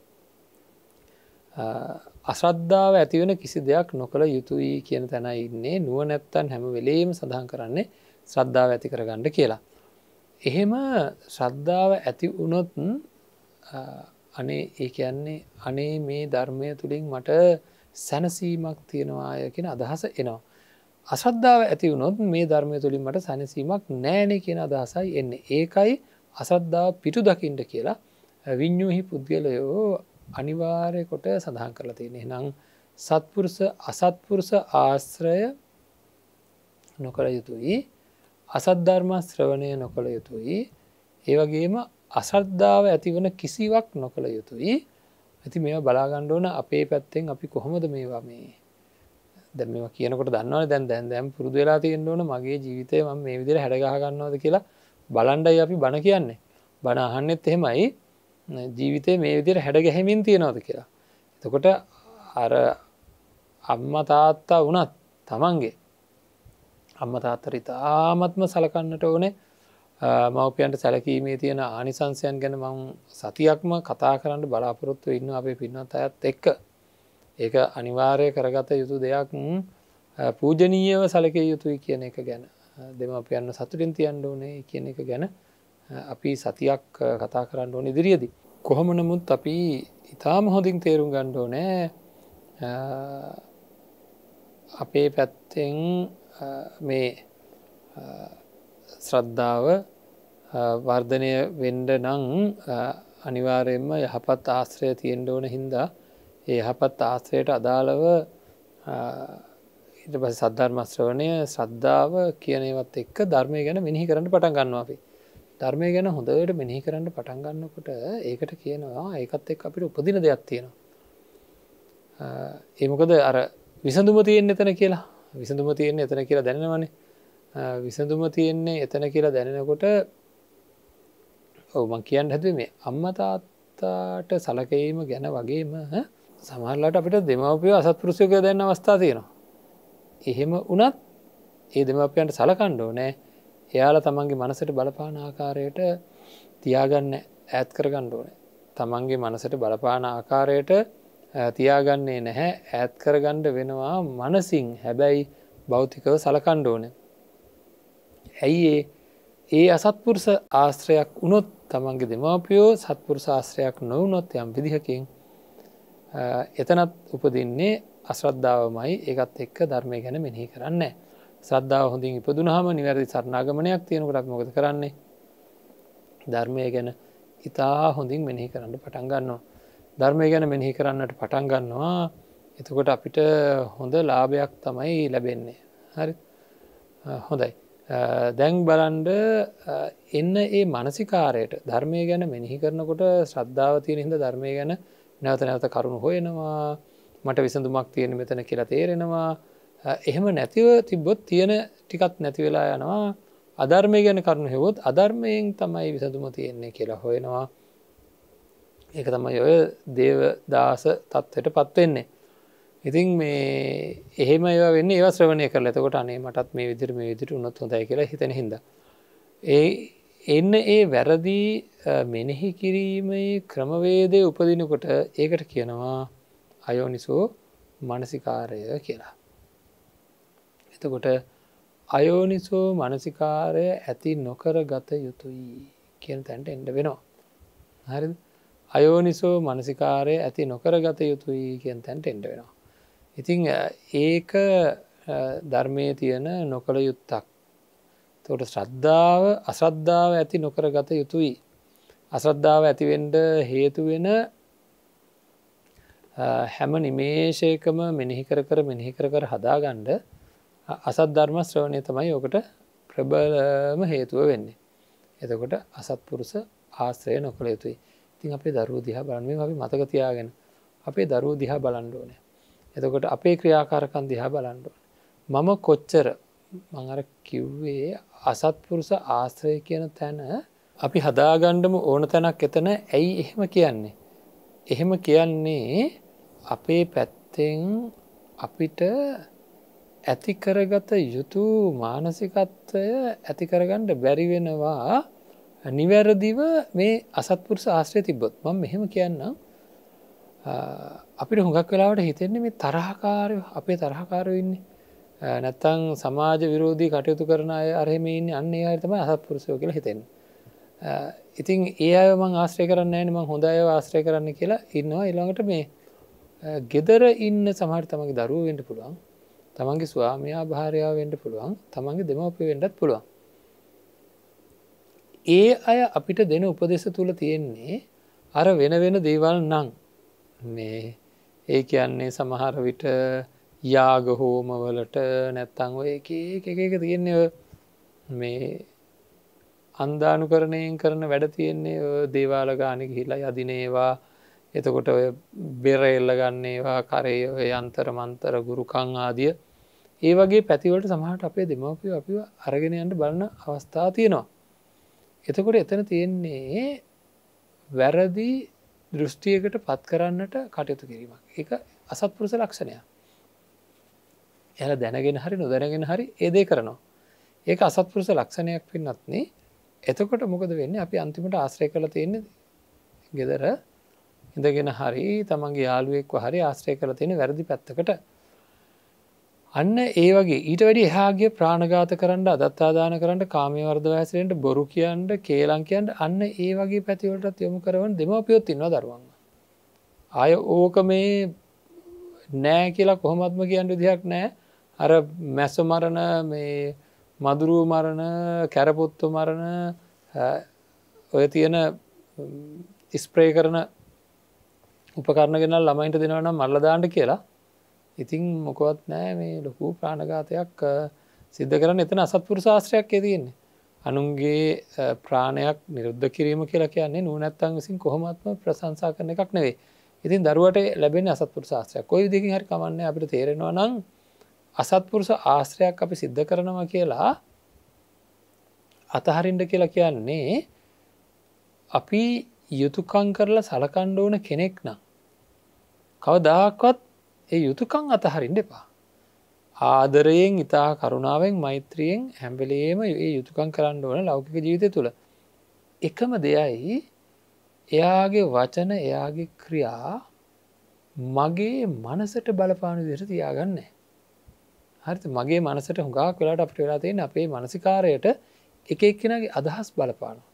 අශ්‍රද්ධාව ඇති වෙන කිසි දෙයක් නොකළ යුතුයි කියන තැනයි ඉන්නේ. නුවණැත්තන් හැම වෙලෙම සඳහන් කරන්නේ ශ්‍රද්ධාව ඇති කරගන්න කියලා. එහෙම ශ්‍රද්ධාව ඇති වුණොත් අනේ ඒ කියන්නේ අනේ මේ ධර්මය තුළින් මට සැනසීමක් තියෙනවාය කියන අදහස එනවා. අශ්‍රද්ධාව ඇති වුණොත් මේ ධර්මය තුළින් මට සැනසීමක් නෑනේ කියන අදහසයි එන්නේ. ඒකයි අශ්‍රද්ධාව පිටු දකින්න කියලා විඤ්ඤූහි පුද්ගලයෝ අනිවාර්ය කොට සඳහන් කරලා තියෙනවා. එහෙනම් සත්පුරුෂ අසත්පුරුෂ ආශ්‍රය නොකළ යුතුයි. අසත් ධර්ම ශ්‍රවණය නොකළ යුතුයි. ඒ වගේම අශ්‍රද්ධාව ඇතිවන කිසිවක් නොකළ යුතුයි. ඉතින් මේවා බලා ගන්න ඕන අපේ පැත්තෙන් අපි කොහොමද මේවා මේ දැන් මේවා කියනකොට දන්නවනේ දැන් දැන් දැන් පුරුදු වෙලා තියෙන්න ඕන මගේ ජීවිතේ මම මේ විදිහට හැඩ ගහ ගන්නවද කියලා බලන්නයි අපි බණ කියන්නේ. බණ අහන්නෙත් එහෙමයි ජීවිතේ මේ විදිහට හැඩ ගැහෙමින් තියනවද කියලා. එතකොට අර අම්මා තාත්තා වුණත් තමන්ගේ අම්මා තාත්තා ඉතාමත්ම සලකන්නට ඕනේ. මව්පියන්ට සැලකීමේ තියෙන ආනිසංසයන් ගැන මම සතියක්ම කතා කරන්න බලාපොරොත්තු වෙනවා අපේ පින්වත් අයත් එක්ක. ඒක අනිවාර්ය කරගත යුතු දෙයක් පූජනීයව සැලකිය යුතුයි කියන එක ගැන දෙමාපියන්ව සතුටින් තියන්න ඕනේ කියන එක ගැන අපි සතියක් කතා කරන්න ඕනේ ඉදිරියේදී. කොහොම නමුත් අපි ඊටාම හොඳින් තේරුම් ගන්න ඕනේ අපේ පැත්තෙන් මේ ශ්‍රද්ධාව වර්ධනය වෙන්න නම් අනිවාර්යයෙන්ම යහපත් ආශ්‍රය තියෙන්න ඕන හින්දා ඒ යහපත් ආශ්‍රයට අදාළව ඊට පස්සේ සද්ධර්ම ශ්‍රවණය ශ්‍රද්ධාව කියන ඒවත් එක්ක ධර්මය ගැන මෙනෙහි කරන්න පටන් ගන්නවා අපි. ධර්මය ගැන හොඳට මෙනෙහි කරන්න පටන් ගන්නකොට ඒකට කියනවා ඒකත් එක්ක අපිට උපදින දෙයක් තියෙනවා. ඒ මොකද අර විසඳුම තියෙන්නේ එතන කියලා. විසඳුම තියෙන්නේ එතන කියලා දැනෙනවනේ. විසඳුම තියෙන්නේ එතන කියලා දැනෙනකොට ඔව් මම කියන්න හැදුවේ මේ අම්මා තාත්තාට සලකීම ගැන වගේම සමහරවිට අපිට දෙමාපියෝ අසත්පුරුෂයෝ කියලා දැනන අවස්ථා තියෙනවා. එහෙම වුණත් ඒ දෙමාපියන්ට සලකන්න ඕනේ. එයාලා තමන්ගේ මනසට බලපාන ආකාරයට තියාගන්න ඈත් කරගන්න ඕනේ. තමන්ගේ මනසට බලපාන ආකාරයට තියාගන්නේ නැහැ. ඈත් කරගන්න වෙනවා මනසින්. හැබැයි භෞතිකව සලකන්න ඕනේ. ඇයි ඒ අසත්පුරුෂ ආශ්‍රයක් වුණොත් තමන්ගේ දෙමාපියෝ සත්පුරුෂ ආශ්‍රයක් නොවුනොත් යම් විදිහකින් එතනත් උපදින්නේ අශ්‍රද්ධාවමයි. ඒකත් එක්ක ධර්මය ගැන මෙනෙහි කරන්නේ නැහැ. ශ්‍රද්ධාව හොඳින් ඉපදුනහම නිවැරදි සරණාගමනයක් තියෙනකොට අපි මොකද කරන්නේ? ධර්මය ගැන ඉතා හොඳින් මෙනෙහි කරන්න පටන් ගන්නවා. ධර්මය ගැන මෙනෙහි කරන්නට පටන් ගන්නවා. එතකොට අපිට හොඳ ලාභයක් තමයි ලැබෙන්නේ. හරි? හොඳයි. දැන් බලන්න එන්න ඒ මානසිකාරයට ධර්මය ගැන මෙනෙහි කරනකොට ශ්‍රද්ධාව තියෙන හින්දා ධර්මය ගැන නැවත නැවත කරුණු හොයනවා. මට විසඳුමක් තියෙන මෙතන කියලා තේරෙනවා. එහෙම නැතිව තිබ්බොත් තියෙන ටිකක් නැති වෙලා යනවා. අධර්මය ගැන කරුණු හෙවොත් අධර්මයෙන් තමයි විසඳුම තියෙන්නේ කියලා හොයනවා. ඒක තමයි ඔය දේවදාස තත්ත්වයටපත් වෙන්නේ. ඉතින් මේ එහෙම ඒවා වෙන්නේ ඒවා ශ්‍රවණය කරලා. එතකොට අනේ මටත් මේ විදිහට මේ විදිහට වුණොත් හොඳයි කියලා හිතෙන හින්දා. ඒ එන්න ඒ වැරදි මෙනෙහි කිරීමේ ක්‍රමවේදයේ උපදිනකොට ඒකට කියනවා අයෝනිසෝ මනසිකාරය කියලා. එතකොට අයෝනිසෝ මනසිකාරය ඇති නොකර ගත යුතුයි කියන තැනට එන්න වෙනවා. හරිද? අයෝනිසෝ මනසිකාරය ඇති නොකර ගත යුතුයි කියන තැනට එන්න වෙනවා. ඉතින් ඒක ධර්මයේ තියෙන නොකළ යුත්තක්. එතකොට ශ්‍රද්ධාව අශ්‍රද්ධාව ඇති නොකර ගත යුතුයි. අශ්‍රද්ධාව ඇති වෙන්න හේතු වෙන හැම නිමේෂයකම මෙනෙහි කර කර මෙනෙහි කර කර හදාගන්න අසත් ධර්ම ශ්‍රවණය තමයි ඔකට ප්‍රබලම හේතුව වෙන්නේ. එතකොට අසත්පුරුෂ ආශ්‍රය නොකළ යුතුයි. ඉතින් අපේ දරුවෝ දිහා බලන්න මේ අපි මතක තියාගෙන අපේ දරුවෝ දිහා බලන්න ඕනේ. එතකොට අපේ ක්‍රියාකාරකම් දිහා බලන්න ඕනේ. මම කොච්චර මම අර කිව්වේ අසත්පුරුෂ ආශ්‍රය කියන තැන අපි හදාගන්නම ඕන තැනක් එතන. ඇයි එහෙම කියන්නේ? එහෙම කියන්නේ අපේ පැත්තෙන් අපිට ඇති කරගත යුතු මානසිකත්වය ඇති කරගන්න බැරි වෙනවා නිවැරදිව මේ අසත්පුරුෂ ආශ්‍රය තිබ්බොත්. මම මෙහෙම කියන්නම් අපිට හුඟක් වෙලාවට හිතෙන්නේ මේ තරහකාරයෝ අපේ තරහකාරයෝ ඉන්නේ. නැත්තම් සමාජ විරෝධී කටයුතු කරන අය අර එහෙම ඉන්නේ. අන්න ඒ අය තමයි අසත්පුරුෂයෝ කියලා හිතෙන්නේ. ඉතින් ඒ අය මං ආශ්‍රය කරන්නේ නැහැ නේ මං හොඳ අයව ආශ්‍රය කරන්න කියලා ඉන්නවා. ඊළඟට මේ ගෙදර ඉන්න සමහර තමන්ගේ දරුවෝ වෙන්න පුළුවන්. තමන්ගේ ස්වාමියා භාර්යාව වෙන්න පුළුවන්. තමන්ගේ දෙමව්පියෝ වෙන්නත් පුළුවන්. ඒ අය අපිට දෙන උපදේශ තුල තියෙන්නේ අර වෙන වෙන දේවල් නම් මේ ඒ කියන්නේ සමහර විට යාග හෝම වලට නැත්තම් ඔය එක එක එක එක තියෙන්නේ මේ අන්දානුකරණයෙන් කරන වැඩ තියෙන්නේ දේවාල ගානේ ගිහිලා යදින ඒවා එතකොට ඔය බෙර එල්ල ගන්න ඒවා කරේ ඔය යන්තර මන්තර ගුරුකම් ආදිය ඒ වගේ පැති වලට සමහරට අපේ දෙමව්පියෝ අපිව අරගෙන යන්න බලන අවස්ථා තියෙනවා. එතකොට එතන තියෙන්නේ වැරදි දෘෂ්ටියකට පත් කරන්නට කටයුතු කිරීමක්. ඒක අසත්පුරුෂ ලක්ෂණයක්. එයාලා දැනගෙන හරි නොදැනගෙන හරි ඒ දේ කරනවා. ඒක අසත්පුරුෂ ලක්ෂණයක් වෙන්නත් නේ. එතකොට මොකද වෙන්නේ? අපි අන්තිමට ආශ්‍රය කරලා තියෙන්නේ ගෙදර ඉඳගෙන හරි තමන්ගේ යාළුවෙක්ව හරි ආශ්‍රය කරලා තියෙන වැරදි පැත්තකට. අන්න ඒ වගේ ඊට වැඩි එහා ගිය ප්‍රාණඝාත කරන්න, අදත්තාදාන කරන්න, කාමයේ වර්ධව හැසිරෙන්න, බොරු කියන්න, කේලම් කියන්න අන්න ඒ වගේ පැති වලටත් යොමු කරවන දෙමව්පියොත් ඉන්නවා දරුවන්ව. ආය ඕක මේ නෑ කියලා කොහොමත්ම කියන්න විදිහක් නෑ. අර මැස්ස මරණ මේ මදුරුව මරණ කැරපොත්තු මරණ ඔය තියෙන ස්ප්‍රේ කරන උපකරණ ගෙනල්ලා ළමයින්ට දෙනවා නම් මරලා දාන්න කියලා. ඉතින් මොකවත් නෑ මේ ලොකු ප්‍රාණඝාතයක් සිද්ධ කරන්න එතන අසත්පුරුෂ ආශ්‍රයයක් තියෙන්නේ. අනුන්ගේ ප්‍රාණයක් නිරුද්ධ කිරීම කියලා කියන්නේ නුවණැත්තන් විසින් කොහොමත්ම ප්‍රශංසා කරන එකක් නෙවෙයි. ඉතින් දරුවට ලැබෙන්නේ අසත්පුරුෂ ආශ්‍රයයක්. කොයි විදිහකින් හරි කමන්නේ අපිට තේරෙනවා නම් අසත්පුරුෂ ආශ්‍රයයක් අපි සිද්ධ කරනවා කියලා අතහරින්න කියලා කියන්නේ අපි යුතුයකම් කරලා සලකන්න ඕන කෙනෙක් නම් කවදාකවත් ඒ යුතුයකම් අතහරින්න එපා. ආදරයෙන්, ඊතා කරුණාවෙන්, මෛත්‍රියෙන් හැම වෙලෙම මේ යුතුයකම් කරන්න ඕන ලෞකික ජීවිතය තුළ. එකම දෙයයි එයාගේ වචන, එයාගේ ක්‍රියා මගේ මනසට බලපාන විදිහට තියාගන්නේ. හරිද? මගේ මනසට හුඟක් වෙලාවට අපිට වෙලා තියෙන අපේ මානසිකාරයට එක එක්කෙනාගේ අදහස් බලපානවා.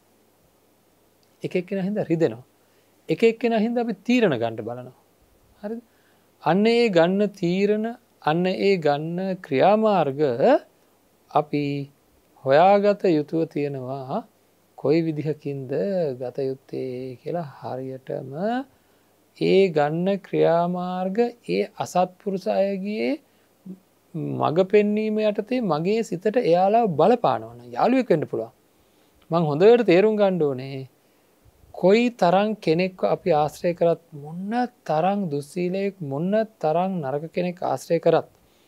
එක එක්කෙනා හින්දා රිදෙනවා. එක එක්කෙනා හින්දා අපි තීරණ ගන්න බලනවා. හරිද? අන්න ඒ ගන්න තීරණ, අන්න ඒ ගන්න ක්‍රියාමාර්ග අපි හොයාගත යුතුව තියෙනවා. කොයි විදිහකින්ද ගත යුත්තේ කියලා හරියටම ඒ ගන්න ක්‍රියාමාර්ග ඒ අසත්පුරුෂ අයගේ මග පෙන්වීම යටතේ මගේ සිතට එයාලා බලපානවා නම් යාළුවෙක් වෙන්න පුළුවන්. මං හොඳට තේරුම් ගන්න ඕනේ කොයි තරම් කෙනෙක්ව අපි ආශ්‍රය කරත්, මොන තරම් දුස්සීලයක්, මොන තරම් නරක කෙනෙක් ආශ්‍රය කරත්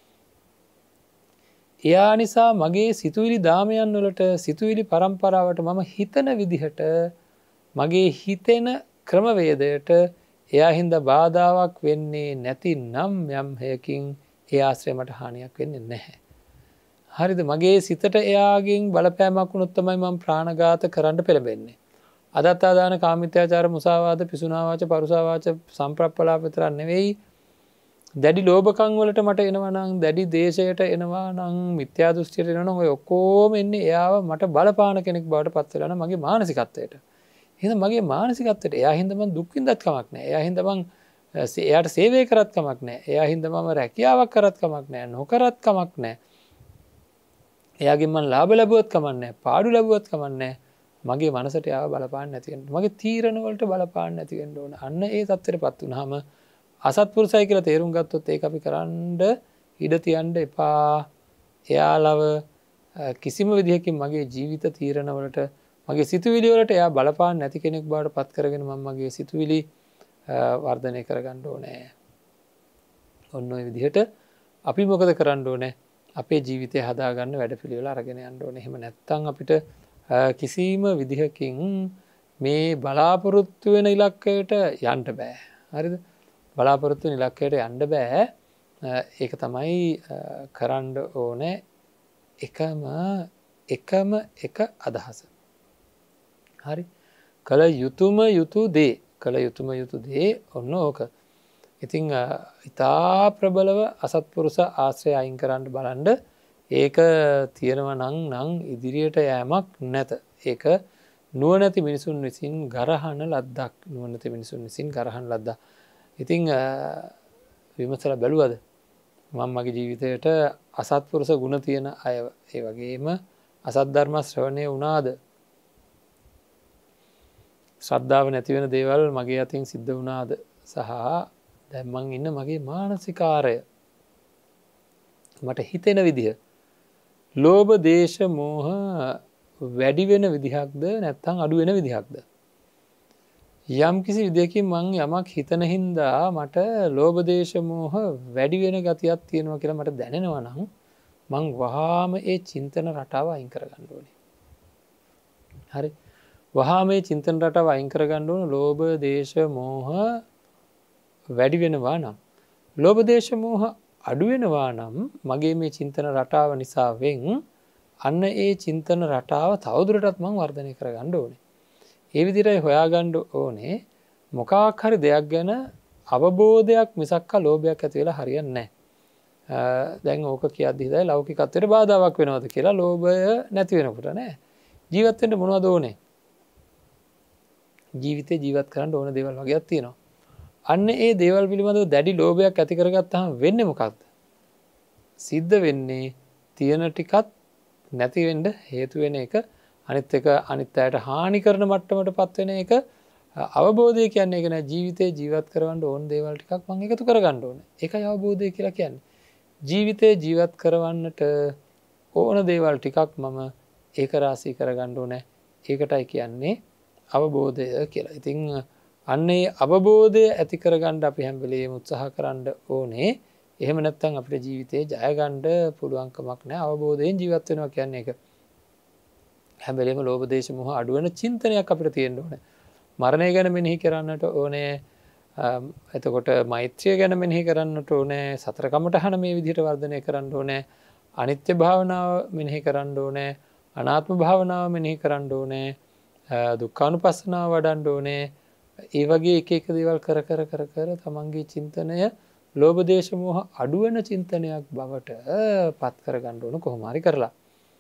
එයා නිසා මගේ සිතුවිලි දාමයන් වලට, සිතුවිලි පරම්පරාවට මම හිතන විදිහට, මගේ හිතෙන ක්‍රමවේදයට එයා හින්දා බාධාවක් වෙන්නේ නැතිනම් යම් හේකින් ඒ ආශ්‍රය මට හානියක් වෙන්නේ නැහැ. හරිද? මගේ සිතට එයාගෙන් බලපෑමක් වුණොත් තමයි මම ප්‍රාණඝාත කරන්න පෙළඹෙන්නේ. අදත්තාදාන, කාමිත්‍යාචාර, මුසාවාද, පිසුනාවාච, පරුසාවාච, සම්ප්‍රප්පලාප විතර නෙවෙයි. දැඩි ලෝභකම් වලට මට එනවා නම්, දැඩි දේශයට එනවා නම්, මිත්‍යා දෘෂ්ටියට එනවා නම් ඔය ඔක්කොම එන්නේ එයාව මට බලපාන කෙනෙක් බවට පත් වෙලා නම් මගේ මානසිකත්වයට. එහෙනම් මගේ මානසිකත්වයට එයා හින්දා මම දුක් විඳත් කමක් නැහැ. එයා හින්දා මම එයාට සේවය කරත් කමක් නැහැ. එයා හින්දා මම රැකියාවක් කරත් කමක් නැහැ. නොකරත් කමක් නැහැ. එයාගෙන් මම ලාභ ලැබුවත් කමක් නැහැ. පාඩු ලැබුවත් කමක් නැහැ. මගේ මනසට යාව බලපාන්න නැති වෙන්න. මගේ තීරණ වලට බලපාන්න නැති වෙන්න ඕන. අන්න ඒ தත්ත්වයටපත් වුනහම අසත්පුරුෂයි කියලා තේරුම් ගත්තොත් ඒක අපි කරන්න ඉඩ තියන්න එපා. එයාලව කිසිම විදිහකින් මගේ ජීවිත තීරණ වලට, මගේ සිතුවිලි වලට එයා බලපාන්න නැති කෙනෙක් බවට පත් කරගෙන මම මගේ සිතුවිලි වර්ධනය කරගන්න ඕනේ. ඔන්න ඔය විදිහට අපි මොකද කරන්න ඕනේ? අපේ ජීවිතය හදාගන්න වැඩපිළිවෙල අරගෙන යන්න ඕනේ. එහෙම නැත්නම් අපිට කිසිම විදිහකින් මේ බලාපොරොත්තු වෙන ඉලක්කයට යන්න බෑ. හරිද? බලාපොරොත්තු වෙන ඉලක්කයට යන්න බෑ. ඒක තමයි කරන්න ඕනේ එකම එකම එක අදහස. හරි? කල යුතුයම යුතු දේ, කල යුතුයම යුතු දේ ඔන්න ඕක. ඉතින් ඉතා ප්‍රබලව අසත්පුරුෂ ආශ්‍රය අයින් කරන්න බලන්න. ඒක තියෙනවා නම් නම් ඉදිරියට යෑමක් නැත. ඒක නුවණැති මිනිසුන් විසින් ගරහන ලද්දක් නුවණැති මිනිසුන් විසින් ගරහන ලද්දා. ඉතින් විමසලා බැලුවද මම මගේ ජීවිතයට අසත්පුරුෂ ගුණ තියෙන අය ඒ වගේම අසත් ධර්ම ශ්‍රවණය වුණාද? ශ්‍රද්ධාව නැති වෙන දේවල් මගේ අතින් සිද්ධ වුණාද? සහ දැන් මං ඉන්න මගේ මානසිකාරය මට හිතෙන විදිහ ලෝභ දේශ මෝහ වැඩි වෙන විදිහක්ද නැත්නම් අඩු වෙන විදිහක්ද? යම් කිසි විදිහකින් මං යමක් හිතන හින්දා මට ලෝභ දේශ මෝහ වැඩි වෙන ගතියක් තියෙනවා කියලා මට දැනෙනවා නම් මං වහාම ඒ චින්තන රටාව අයින් කරගන්න ඕනේ. හරි. වහාම මේ චින්තන රටාව අයින් කරගන්න ඕන ලෝභ දේශ මෝහ වැඩි වෙනවා නම්. ලෝභ දේශ මෝහ අඩු වෙනවා නම් මගේ මේ චින්තන රටාව නිසා වෙන් අන්න ඒ චින්තන රටාව තවදුරටත් මං වර්ධනය කරගන්න ඕනේ. ඒ විදිහටයි හොයාගන්න ඕනේ මොකක් හරි දෙයක් ගැන අවබෝධයක් මිසක්ක ලෝභයක් ඇති වෙලා හරියන්නේ නැහැ. දැන් ඕක කියද්දි හිතයි ලෞකිකත්වයට බාධාවක් වෙනවද කියලා ලෝභය නැති වෙනකොට නෑ. ජීවත් වෙන්න මොනවද ඕනේ? ජීවිතේ ජීවත් කරන්න ඕන දේවල් වගේක් තියෙනවා. අන්න ඒ දේවල් පිළිබඳව දැඩි ලෝභයක් ඇති කරගත්තාම වෙන්නේ මොකක්ද? සිද්ධ වෙන්නේ තියෙන ටිකත් නැති වෙන්න හේතු වෙන එක. අනිත් එක අනිත් අයට හානි කරන මට්ටමට පත් වෙන එක. අවබෝධය කියන්නේ ඒක නෑ. ජීවිතේ ජීවත් කරවන්න ඕන දේවල් ටිකක් මම එකතු කරගන්න ඕනේ. ඒකයි අවබෝධය කියලා කියන්නේ. ජීවිතේ ජීවත් කරවන්නට ඕන දේවල් ටිකක් මම ඒක රාශී කරගන්න ඕනේ. ඒකටයි කියන්නේ අවබෝධය කියලා. ඉතින් අන්නේ අවබෝධය ඇති කරගන්න අපි හැම වෙලේම උත්සාහ කරන්න ඕනේ. එහෙම නැත්නම් අපේ ජීවිතේ ජය ගන්න පුළුවන් කමක් නැහැ. අවබෝධයෙන් ජීවත් වෙනවා කියන්නේ ඒක. හැම වෙලේම ලෝභ දේශ මොහ අඩු වෙන චින්තනයක් අපිට තියෙන්න ඕනේ. මරණය ගැන මෙනෙහි කරන්නට ඕනේ. එතකොට මෛත්‍රිය ගැන මෙනෙහි කරන්නට ඕනේ. සතර කමඨහන මේ විදිහට වර්ධනය කරන්න ඕනේ. අනිත්‍ය භාවනාව මෙනෙහි කරන්න ඕනේ. අනාත්ම භාවනාව මෙනෙහි කරන්න ඕනේ. දුක්ඛානුපස්සනාව වඩන්න ඕනේ. ඒ වගේ එක එක දේවල් කර කර කර කර තමන්ගේ චින්තනය ලෝභ දේශ මොහ අඩු වෙන චින්තනයක් බවට පත් කරගන්න ඕන කොහොම හරි කරලා.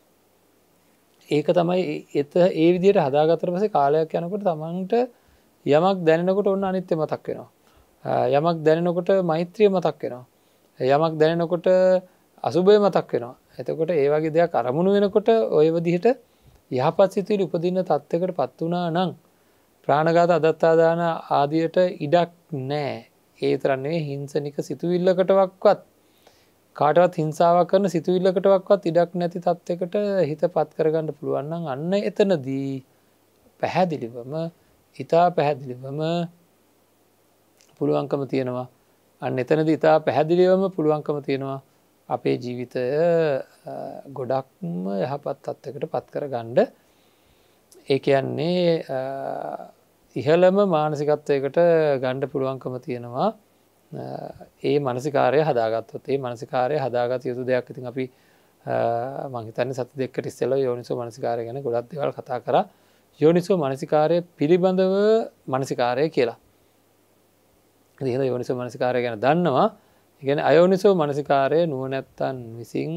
ඒක තමයි එත ඒ විදිහට හදාගත්තට පස්සේ කාලයක් යනකොට තමන්ට යමක් දැනෙනකොට ඔන්න අනිත්‍ය මතක් වෙනවා. යමක් දැනෙනකොට මෛත්‍රිය මතක් වෙනවා. යමක් දැනෙනකොට අසුභය මතක් වෙනවා. එතකොට ඒ වගේ දෙයක් අරමුණු වෙනකොට ওই විදිහට යහපත් සිතුවිලි උපදින තත්යකට පත් වුණා නම් ප්‍රාණඝාත අදත්තාදාන ආදියට ඉඩක් නැහැ. ඒ විතරක් නෙවෙයි හිංසනික සිතුවිල්ලකටවත් කාටවත් හිංසාවක් කරන සිතුවිල්ලකටවත් ඉඩක් නැති තත්යකට හිතපත් කරගන්න පුළුවන් නම් අන්න එතනදී පැහැදිලිවම හිතා පැහැදිලිවම පුළුවන්කම තියෙනවා. අන්න එතනදී හිතා පැහැදිලිවම පුළුවන්කම තියෙනවා අපේ ජීවිතය ගොඩක්ම යහපත් තත්යකට පත් කරගන්න. ඒ කියන්නේ ඉහළම මානසිකත්වයකට ගන්න පුළුවන්කම තියෙනවා. ඒ මානසිකාරය හදාගත්තොත් ඒ මානසිකාරය හදාගත යුතු දෙයක්. ඉතින් අපි මම හිතන්නේ සති දෙකකට ඉස්සෙල්ලා යෝනිසෝ මානසිකාරය ගැන ගොඩක් දේවල් කතා කරා. යෝනිසෝ මානසිකාරය පිළිබඳව මානසිකාරය කියලා. ඉතින් යෝනිසෝ මානසිකාරය ගැන දන්නවා. ඒ කියන්නේ අයෝනිසෝ මානසිකාරය නුවණැත්තන් විසින්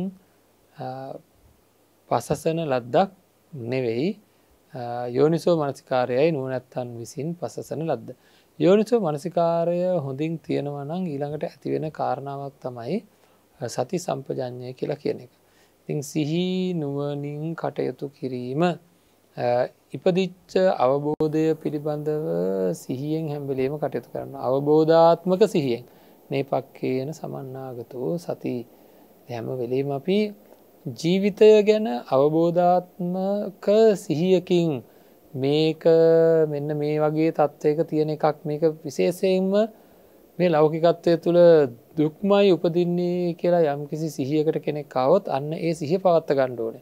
පසසන ලද්දක් නෙවෙයි. යෝනිසෝ මනසිකාරයයි නුවණැත්තන් විසින් පසසන ලද්ද. යෝනිසෝ මනසිකාරය හොඳින් තියෙනවා නම් ඊළඟට ඇති වෙන කාරණාවක් තමයි සති සම්පජඤ්ඤය කියලා කියන එක. ඉතින් සිහි නුවණින් කටයුතු කිරීම ඉපදිච්ච අවබෝධය පිළිබඳව සිහියෙන් හැම වෙලේම කටයුතු කරනවා. අවබෝධාත්මක සිහියෙන්. නේපක්කේන සමන්නාගතෝ සති. හැම වෙලේම අපි ජීවිතය ගැන අවබෝධාත්මක සිහියකින් මේක මෙන්න මේ වගේ තත්ත්වයක තියෙන එකක් මේක විශේෂයෙන්ම මේ ලෞකිකත්වය තුළ දුක්මයි උපදින්නේ කියලා යම් කිසි සිහියකට කෙනෙක් આવොත් අන්න ඒ සිහිය පවත්ත ගන්න ඕනේ.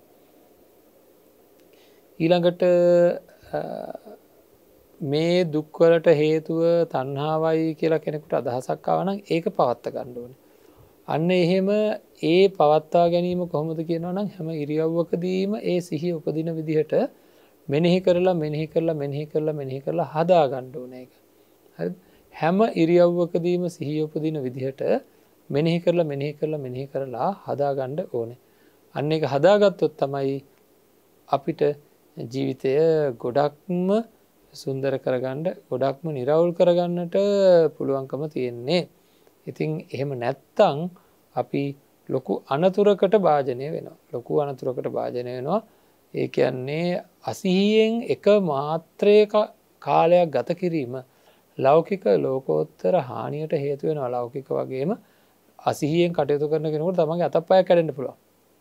ඊළඟට මේ දුක්වලට හේතුව තණ්හාවයි කියලා කෙනෙකුට අදහසක් ආව නම් ඒක පවත්ත ගන්න ඕනේ. අන්න එහෙම ඒ පවත්වා ගැනීම කොහොමද කියනවා නම් හැම ඉරියව්වකදීම ඒ සිහිය උපදින විදිහට මෙනෙහි කරලා මෙනෙහි කරලා මෙනෙහි කරලා මෙනෙහි කරලා හදා ගන්න ඕනේ ඒක. හරිද? හැම ඉරියව්වකදීම සිහිය උපදින විදිහට මෙනෙහි කරලා මෙනෙහි කරලා මෙනෙහි කරලා හදා ගන්න ඕනේ. අන්න ඒක හදාගත්තොත් තමයි අපිට ජීවිතය ගොඩක්ම සුන්දර කරගන්න ගොඩක්ම නිරවුල් කරගන්නට පුළුවන්කම තියෙන්නේ. ඉතින් එහෙම නැත්තං අපි ලොකු අනතුරකට භාජනය වෙනවා. ලොකු අනතුරකට භාජනය වෙනවා. ඒ කියන්නේ අසිහියෙන් එක මාත්‍රයක කාලයක් ගත කිරීම ලෞකික ලෝකෝත්තර හානියට හේතු වෙනවා. ලෞකික වගේම අසිහියෙන් කටයුතු කරන කෙනෙකුට තමන්ගේ අතපය කැඩෙන්න පුළුවන්.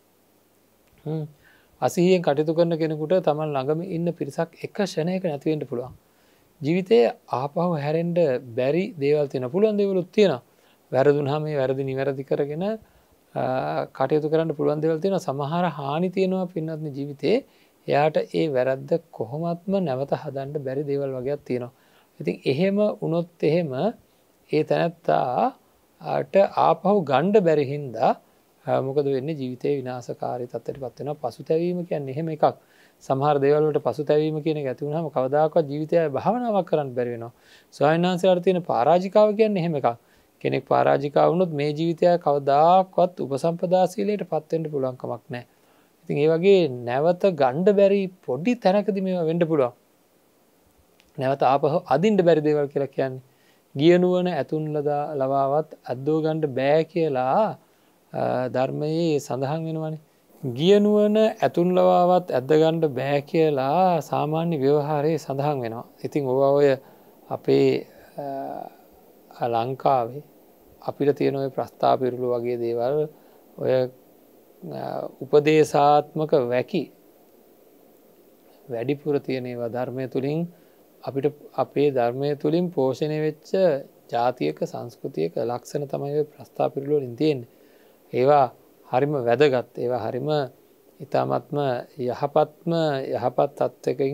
අසිහියෙන් කටයුතු කරන කෙනෙකුට තමන් ළඟම ඉන්න පිරිසක් එක ෂණයක නැති වෙන්න පුළුවන්. ජීවිතයේ ආපහු හැරෙන්න බැරි දේවල් තියෙන පුළුවන් දේවලුත් තියෙනවා. වැරදුනහම මේ වැරදි නිවැරදි කරගෙන කටයුතු කරන්න පුළුවන් දේවල් තියෙනවා. සමහර හානි තියෙනවා පින්වත්නි ජීවිතේ. එයාට ඒ වැරද්ද කොහොමත්ම නැවත හදන්න බැරි දේවල් වගේක් තියෙනවා. ඉතින් එහෙම වුණොත් එහෙම ඒ තැනත්තාට ආපහු ගන්න බැරි හින්දා මොකද වෙන්නේ ජීවිතේ විනාශකාරී තත්ත්වයට පත් වෙනවා. පසුතැවීම කියන්නේ එහෙම එකක්. සමහර දේවල් වලට පසුතැවීම කියන එක ඇති වුණාම කවදාකවත් ජීවිතය භාවනාවක් කරන්න බැරි වෙනවා. ස්වාමීන් වහන්සේලාට තියෙන පරාජිකාව කියන්නේ එහෙම එකක්. කෙනෙක් පරාජිකා වුණොත් මේ ජීවිතය කවදාකවත් උපසම්පදා සීලයට පත් වෙන්න පුළුවන් කමක් නැහැ. ඉතින් ඒ වගේ නැවත ගන්න බැරි පොඩි තැනකදී මේවා වෙන්න පුළුවන්. නැවත ආපහු අදින්න බැරි දේවල් කියලා කියන්නේ ගිය නුවණ ඇතුන් ලවාවත් අද්දෝ ගන්න බෑ කියලා ධර්මයේ සඳහන් වෙනවානේ. ගිය නුවණ ඇතුන් ලවාවත් ඇද්ද ගන්න බෑ කියලා සාමාන්‍ය ව්‍යවහාරයේ සඳහන් වෙනවා. ඉතින් ඕවා ඔය අපේ ලංකාවේ අපිට තියෙන ඔය ප්‍රස්ථා පිරුළු වගේ දේවල් ඔය උපදේශාත්මක වැකි වැඩිපුර තියෙන ඒවා ධර්මය තුලින් අපිට අපේ ධර්මය තුලින් පෝෂණය වෙච්ච ජාතියක සංස්කෘතියක ලක්ෂණ තමයි ඔය ප්‍රස්ථා පිරුළු වලින් තියෙන්නේ. ඒවා හරිම වැදගත්. ඒවා හරිම ඊ타මත්ම යහපත්ම යහපත් තත්ත්වයකින්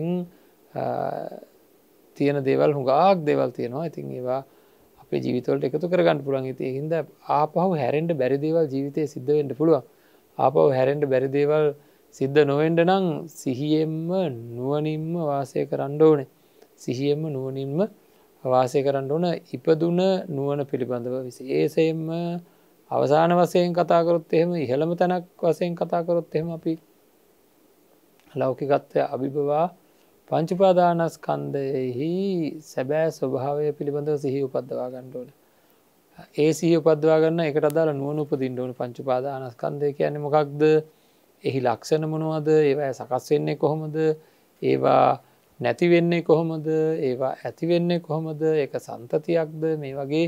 තියෙන දේවල් හුඟක් දේවල් තියෙනවා. ඉතින් ඒවා අපේ ජීවිතවලට එකතු කරගන්න පුළුවන්. ඉතින් ඒකින්ද ආපහු හැරෙන්න බැරි දේවල් ජීවිතේ සිද්ධ වෙන්න පුළුවන්. ආපහු හැරෙන්න බැරි දේවල් සිද්ධ නොවෙන්න නම් සිහියෙන්ම නුවණින්ම වාසය කරන්න ඕනේ. සිහියෙන්ම නුවණින්ම වාසය කරන්න ඕන. ඉපදුන නුවණ පිළිබඳව විශේෂයෙන්ම අවසාන වශයෙන් කතා කරොත් එහෙම ඉහළම තැනක් වශයෙන් කතා කරොත් එහෙම අපි ලෞකිකත්වය අභිභවා පංච උපාදානස්කන්ධයෙහි සැබෑ ස්වභාවය පිළිබඳව සිහිය උපද්දවා ගන්න ඕනේ. ඒ සිහිය උපද්දවා ගන්න එකට අදාළ නුවණ උපදින්න ඕනේ. පංච උපාදානස්කන්ධය කියන්නේ මොකක්ද? එහි ලක්ෂණ මොනවද? ඒවා සකස් වෙන්නේ කොහොමද? ඒවා නැති වෙන්නේ කොහොමද? ඒවා ඇති වෙන්නේ කොහොමද? ඒක සන්තතියක්ද? මේ වගේ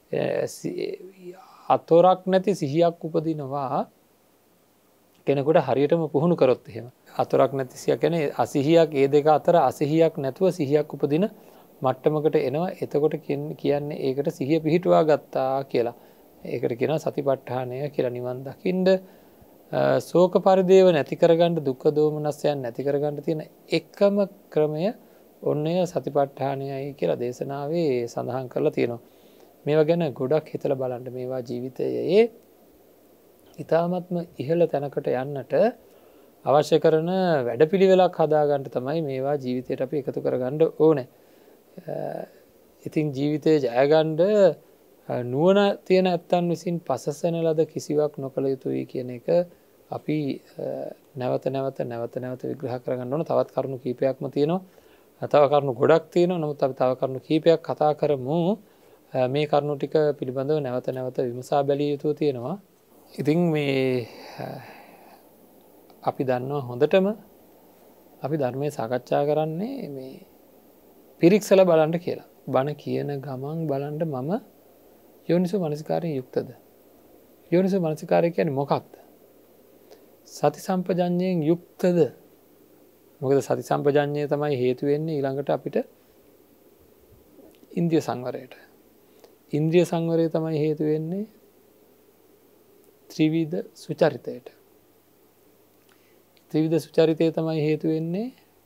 අතොරක් නැති සිහියක් උපදිනවා කෙනෙකුට හරියටම පුහුණු කරොත් එහෙම. අතොරක් නැති සිහිය කියන්නේ අසිහියක් ඒ දෙක අතර අසිහියක් නැතුව සිහියක් උපදින මට්ටමකට එනවා. එතකොට කියන්නේ ඒකට සිහිය පිහිටුවා ගත්තා කියලා. ඒකට කියනවා සතිපට්ඨානය කියලා. නිවන් දකින්න ශෝක පරිදේව නැති කරගන්න දුක්ඛ දෝමනස්යන් නැති කරගන්න තියෙන එකම ක්‍රමය ඔන්නය සතිපට්ඨානයයි කියලා දේශනාවේ සඳහන් කරලා තියෙනවා. මේවා ගැන ගොඩක් හිතලා බලන්න. මේවා ජීවිතයේ ඉතාමත්ම ඉහළ තැනකට යන්නට අවශ්‍ය කරන වැඩපිළිවෙලක් හදාගන්න තමයි මේවා ජීවිතයට අපි එකතු කරගන්න ඕනේ. ඉතින් ජීවිතේ ජයගන්න නුවණ තියෙන ඇත්තන් විසින් පසසන ලද කිසිවක් නොකළ යුතුයි කියන එක අපි නැවත නැවත නැවත නැවත විග්‍රහ කරගන්න ඕන. තවත් කරුණු කීපයක්ම තියෙනවා. තව කරුණු ගොඩක් තියෙනවා. නමුත් අපි තව කරුණු කීපයක් කතා කරමු. මේ කරුණු ටික පිළිබඳව නැවත නැවත විමසා බැලිය යුතු තියෙනවා. ඉතින් මේ අපි දන්නවා හොඳටම අපි ධර්මයේ සාකච්ඡා කරන්නේ මේ පිරික්සලා බලන්න කියලා. බණ කියන ගමන් බලන්න මම යෝනිසෝ මනසිකාරයෙන් යුක්තද? යෝනිසෝ මනසිකාරය කියන්නේ මොකක්ද? සති සම්පජඤ්ඤයෙන් යුක්තද? මොකද සති සම්පජඤ්ඤය තමයි හේතු වෙන්නේ ඊළඟට අපිට ඉන්ද්‍රිය සංවරයට. ඉන්ද්‍රිය සංවරය තමයි හේතු වෙන්නේ ත්‍රිවිධ සුචරිතයට. ත්‍රිවිධ සුචරිතය තමයි හේතු වෙන්නේ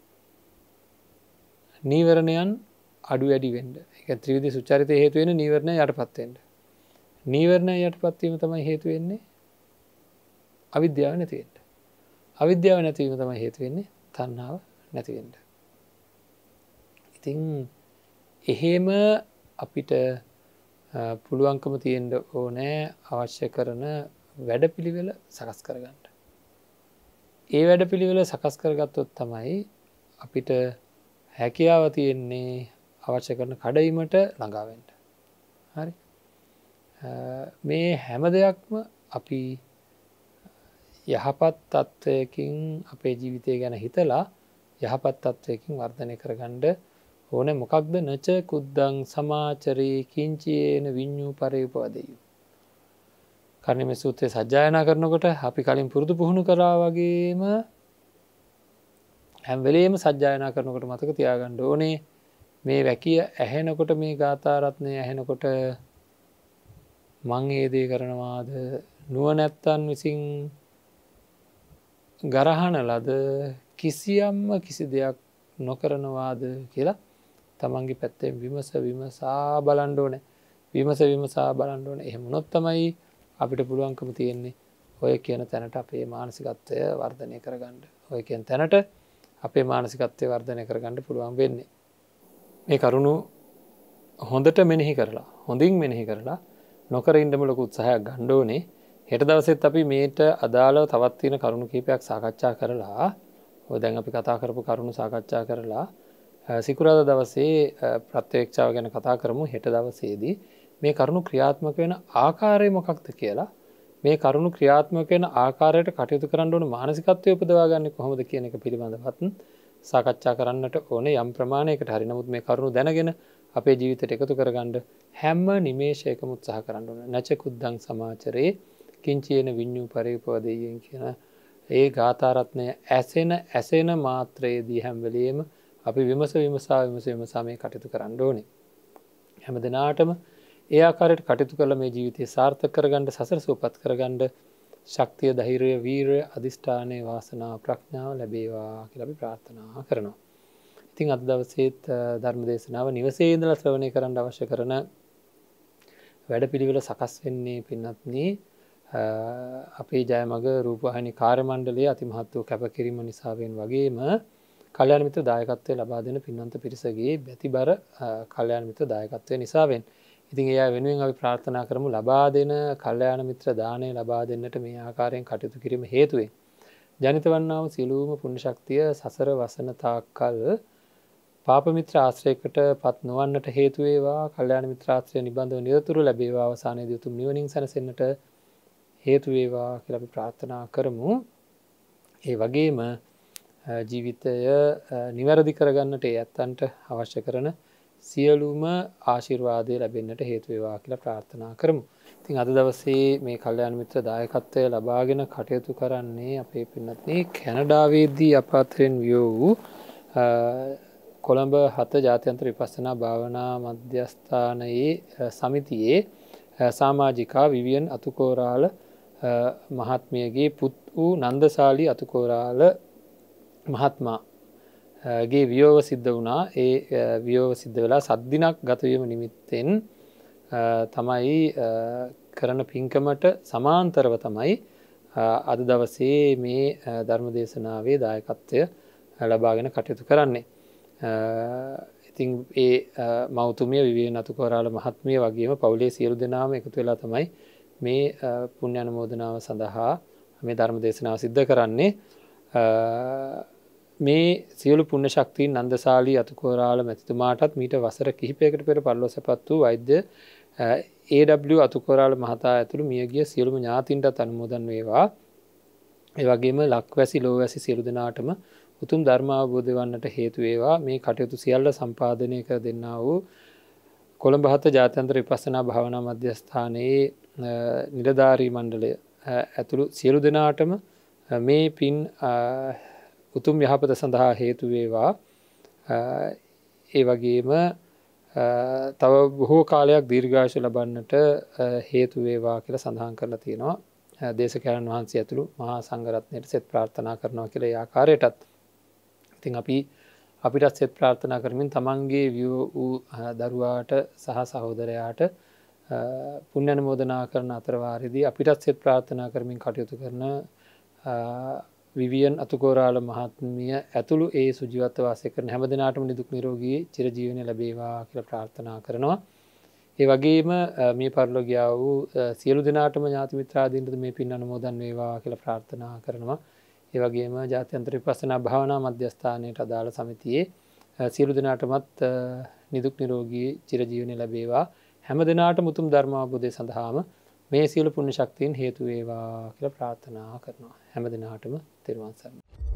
නීවරණයන් අඩු වැඩි වෙන්න. ඒ කියන්නේ ත්‍රිවිධ සුචරිතය හේතු වෙන්නේ නීවරණය යටපත් වෙන්න. නීවරණය යටපත් වීම තමයි හේතු වෙන්නේ අවිද්‍යාව නැති වෙන්න. අවිද්‍යාව නැති වීම තමයි හේතු වෙන්නේ තණ්හාව නැති වෙන්න. ඉතින් එහෙම අපිට පුළුවන්කම තියෙන්න ඕනේ අවශ්‍ය කරන වැඩපිළිවෙල සකස් කරගන්න. ඒ වැඩපිළිවෙල සකස් කරගත්තොත් තමයි අපිට හැකියාව තියෙන්නේ අවශ්‍ය කරන කඩයිමට ළඟාවෙන්ට. හරි මේ හැම දෙයක්ම අපි යහපත් තත්ත්වයකින් අපේ ජීවිතය ගැන හිතලා යහපත් තත්ත්වයකින් වර්ධනය කරගණ්ඩ ඕන මොකක්ද නච කුද්දං සමාචරී කිංචියේන විඤ්ඥූ පරයුපවදයු. කරණම සූත්‍රය සජ්‍යායනා කරනකොට අපි කලින් පුරුදු පුහුණු කරා වගේම හැම්වෙලේම සජ්‍යායනා කරනකොට මතක තියාගණ්ඩ ඕනේ මේ වැකිය ඇහෙනකොට මේ ගාථාරත්නය ඇහෙනකොට මං ඒදේ කරනවාද නුවණැත්තන් විසින් ගරහන ලද කිසියම්ම කිසි දෙයක් නොකරනවාද කියලා තමන්ගේ පැත්තෙන් විමස විමසා බලන්ඩෝන විමස විමසා බලන්ඩෝන එහෙමනොත් තමයි අපිට පුළුවන්කම තියෙන්නේ ඔය කියන තැනට අපේ මානසිකත්වය වර්ධනය කරගණ්ඩ ඔය කියන තැනට අපේ මානසිකත්වය වර්ධනය කරගණ්ඩ පුළුවන් වෙන්නේ මේ කරුණු හොඳට මෙනෙහි කරලා හොඳින් මෙනෙහි කරලා නොකර ඉන්ඩම ලොක උත්සාහයක් ගණ්ඩෝනේ හෙට දවසෙත් අපි මේට අදාළව තවත්තින කරුණු කීපයක් සාකච්ඡා කරලා ඔය දැන් අපි කතා කරපු කරුණු සාකච්ඡා කරලා සිකුරාද දවසේ ප්‍රත්‍යේක්ෂාව ගැන කතා කරමු හෙට දවසේදී මේ කරුණු ක්‍රියාත්මක වෙන ආකාරය මොකක්ද කියලා මේ කරුණු ක්‍රියාත්මක වෙන ආකාරයට කටයුතු කරන්න ඕන මානසිකත්වය උපදවා ගන්න කොහොමද කියන එක පිළිබඳවත් සාකච්ඡා කරන්නට ඕනේ යම් ප්‍රමාණයකට හරි නමුත් මේ කරුණු දැනගෙන අපේ ජීවිතයට එකතු කරගන්න හැම නිමේෂයකම උත්සාහ කරන්න ඕනේ නච කුද්දං සමාචරේ කිංචේන විඤ්ඤූ පරිපවදෙයන් කියන ඒ ගාථාරත්නය ඇසෙන ඇසෙන මාත්‍රයේදී හැම වෙලෙම අපි විමස විමසා විමස විමසා මේ කටයුතු කරන්න ඕනේ හැම දිනාටම ඒ ආකාරයට කටයුතු කරලා මේ ජීවිතය සාර්ථක කරගන්න සසර සූපත් කරගන්න ශක්තිය ධෛර්යය වීරය අධිෂ්ඨානයේ වාසනාව ප්‍රඥාව ලැබේවා කියලා අපි ප්‍රාර්ථනා කරනවා. ඉතින් අද දවසේත් ධර්ම දේශනාව නිවසේ ඉඳලා ශ්‍රවණය කරන්න අවශ්‍ය කරන වැඩපිළිවෙල සකස් වෙන්නේ පින්වත්නි අපේ ජයමග රූපවාහිනී කාර්ය මණ්ඩලයේ අතිමහත් වූ කැපකිරීම නිසාවෙන් වගේම කල්‍යාණ මිත්‍ර දායකත්වය ලබා දෙන පින්වන්ත පිරිසගේ බැතිබර කල්‍යාණ මිත්‍ර දායකත්වය නිසාවෙන් ඉතින් ඒ වෙනුවෙන් අපි ප්‍රාර්ථනා කරමු ලබා දෙන කල්‍යාණ මිත්‍ර දාණය ලබා දෙන්නට මේ ආකාරයෙන් කටයුතු කිරීම හේතුවෙන් ජනිත වන්නා වූ සියලුම පුණ්‍ය ශක්තිය සසර වසන තාක්කල් පාප මිත්‍ර ආශ්‍රයකට පත් නොවන්නට හේතු වේවා කල්‍යාණ මිත්‍ර ආශ්‍රය නිබඳව නිරතුරු ලැබේවා අවසානයේදී උතුම් නිවනින් සැනසෙන්නට හේතු වේවා කියලා අපි ප්‍රාර්ථනා කරමු. ඒ වගේම ජීවිතය නිවැරදි කරගන්නට ඒ ඇත්තන්ට අවශ්‍ය කරන සියලුම ආශිර්වාදය ලැබෙන්නට හේතු වේවා කියලා ප්‍රාර්ථනා කරමු. ඉතින් අද දවසේ මේ කල්‍යාණ මිත්‍ර දායකත්වය ලබාගෙන කටයුතු කරන්නේ අපේ පින්වත්නි කැනඩාවේදී අප අතරින් වියෝ වූ කොළඹ හත ජාත්‍යන්තර විපස්සනා භාවනා මධ්‍යස්ථානයේ සමිතියේ සමාජිකා විවියන් අතුකෝරාල මහත්මියගේ පුත් වූ නන්දසාලි අතුකෝරාල මහත්මා ගේ වියෝව සිද්ධ වුණා ඒ වියෝව සිද්ධ වෙලා සද්දිනක් ගතවීම නිමිත්තෙන් තමයි කරන පින්කමට සමාන්තරව තමයි අද දවසේ මේ ධර්ම දේශනාවේ දායකත්වය ලබාගෙන කටයුතු කරන්නේ. ඉතින් ඒ මෞතුමිය විවියන් අතුකෝරාල මහත්මිය වගේම පවුලේ සියලු දෙනාම එකතු වෙලා තමයි මේ පුණ්‍ය අනුමෝදනාව සඳහා මේ ධර්ම දේශනාව සිද්ධ කරන්නේ. මේ සියලු පුණ්‍ය ශක්තියින් නන්දසාලි අතුකෝරාල මැතිතුමාටත් මීට වසර කිහිපයකට පෙර පරලෝසපත් වූ වෛද්‍ය ඒ ඩබ්ලිව් අතුකෝරාල මහතා ඇතුළු මියගිය සියලුම ඥාතීන්ටත් අනුමෝදන් වේවා. ඒ වගේම ලක්වැසි ලෝවැසි සියලු දෙනාටම උතුම් ධර්ම අවබෝධ වන්නට හේතු වේවා. මේ කටයුතු සියල්ල සම්පාදනය කර දෙන්නා වූ කොළඹ හත ජාත්‍යන්තර විපස්සනා භාවනා මධ්‍යස්ථානයේ නිලධාරී මණ්ඩලය ඇතුළු සියලු දෙනාටම මේ පින් උතුම් යහපත සඳහා හේතු වේවා. ඒ වගේම තව බොහෝ කාලයක් දීර්ඝායුෂ ලබන්නට හේතු වේවා කියලා සඳහන් කරලා තියෙනවා. දේශකයන්න් වහන්සේ ඇතුළු මහා සංඝරත්නයට සෙත් ප්‍රාර්ථනා කරනවා කියලා ඒ ආකාරයටත්. ඉතින් අපි අපිටත් සෙත් ප්‍රාර්ථනා කරමින් තමන්ගේ වියෝ වූ දරුවාට සහ සහෝදරයාට පුණ්‍ය අනුමෝදනා කරන අතරවාරයේදී අපිටත් සෙත් ප්‍රාර්ථනා කරමින් කටයුතු කරන විවියන් අතුකෝරාල මහත්මිය ඇතුළු ඒ සුජීවත්ව වාසය කරන හැම දිනාටම නිදුක් නිරෝගී චිරජීවනය ලැබේවා කියලා ප්‍රාර්ථනා කරනවා. ඒ වගේම මේ පරලෝ ගියා වූ සියලු දෙනාටම ඥාති මිත්‍රාදීන්ට මේ පින් අනුමෝදන් වේවා කියලා ප්‍රාර්ථනා කරනවා. ඒවගේම ජාත්‍යන්තර විපස්සනා භාවනා මධ්‍යස්ථානයට අදාළ සමිතියේ සියලු දෙනාටමත් නිදුක් නිරෝගී චිරජීවනය ලැබේවා. හැම දෙනාට මුතුම් ධර්මාවබෝධය සඳහාම මේ සියලු පුණ්‍ය ශක්තියින් හේතු වේවා කියලා ප්‍රාර්ථනා කරනවා. හැම දෙනාටම තෙරුවන් සරණයි.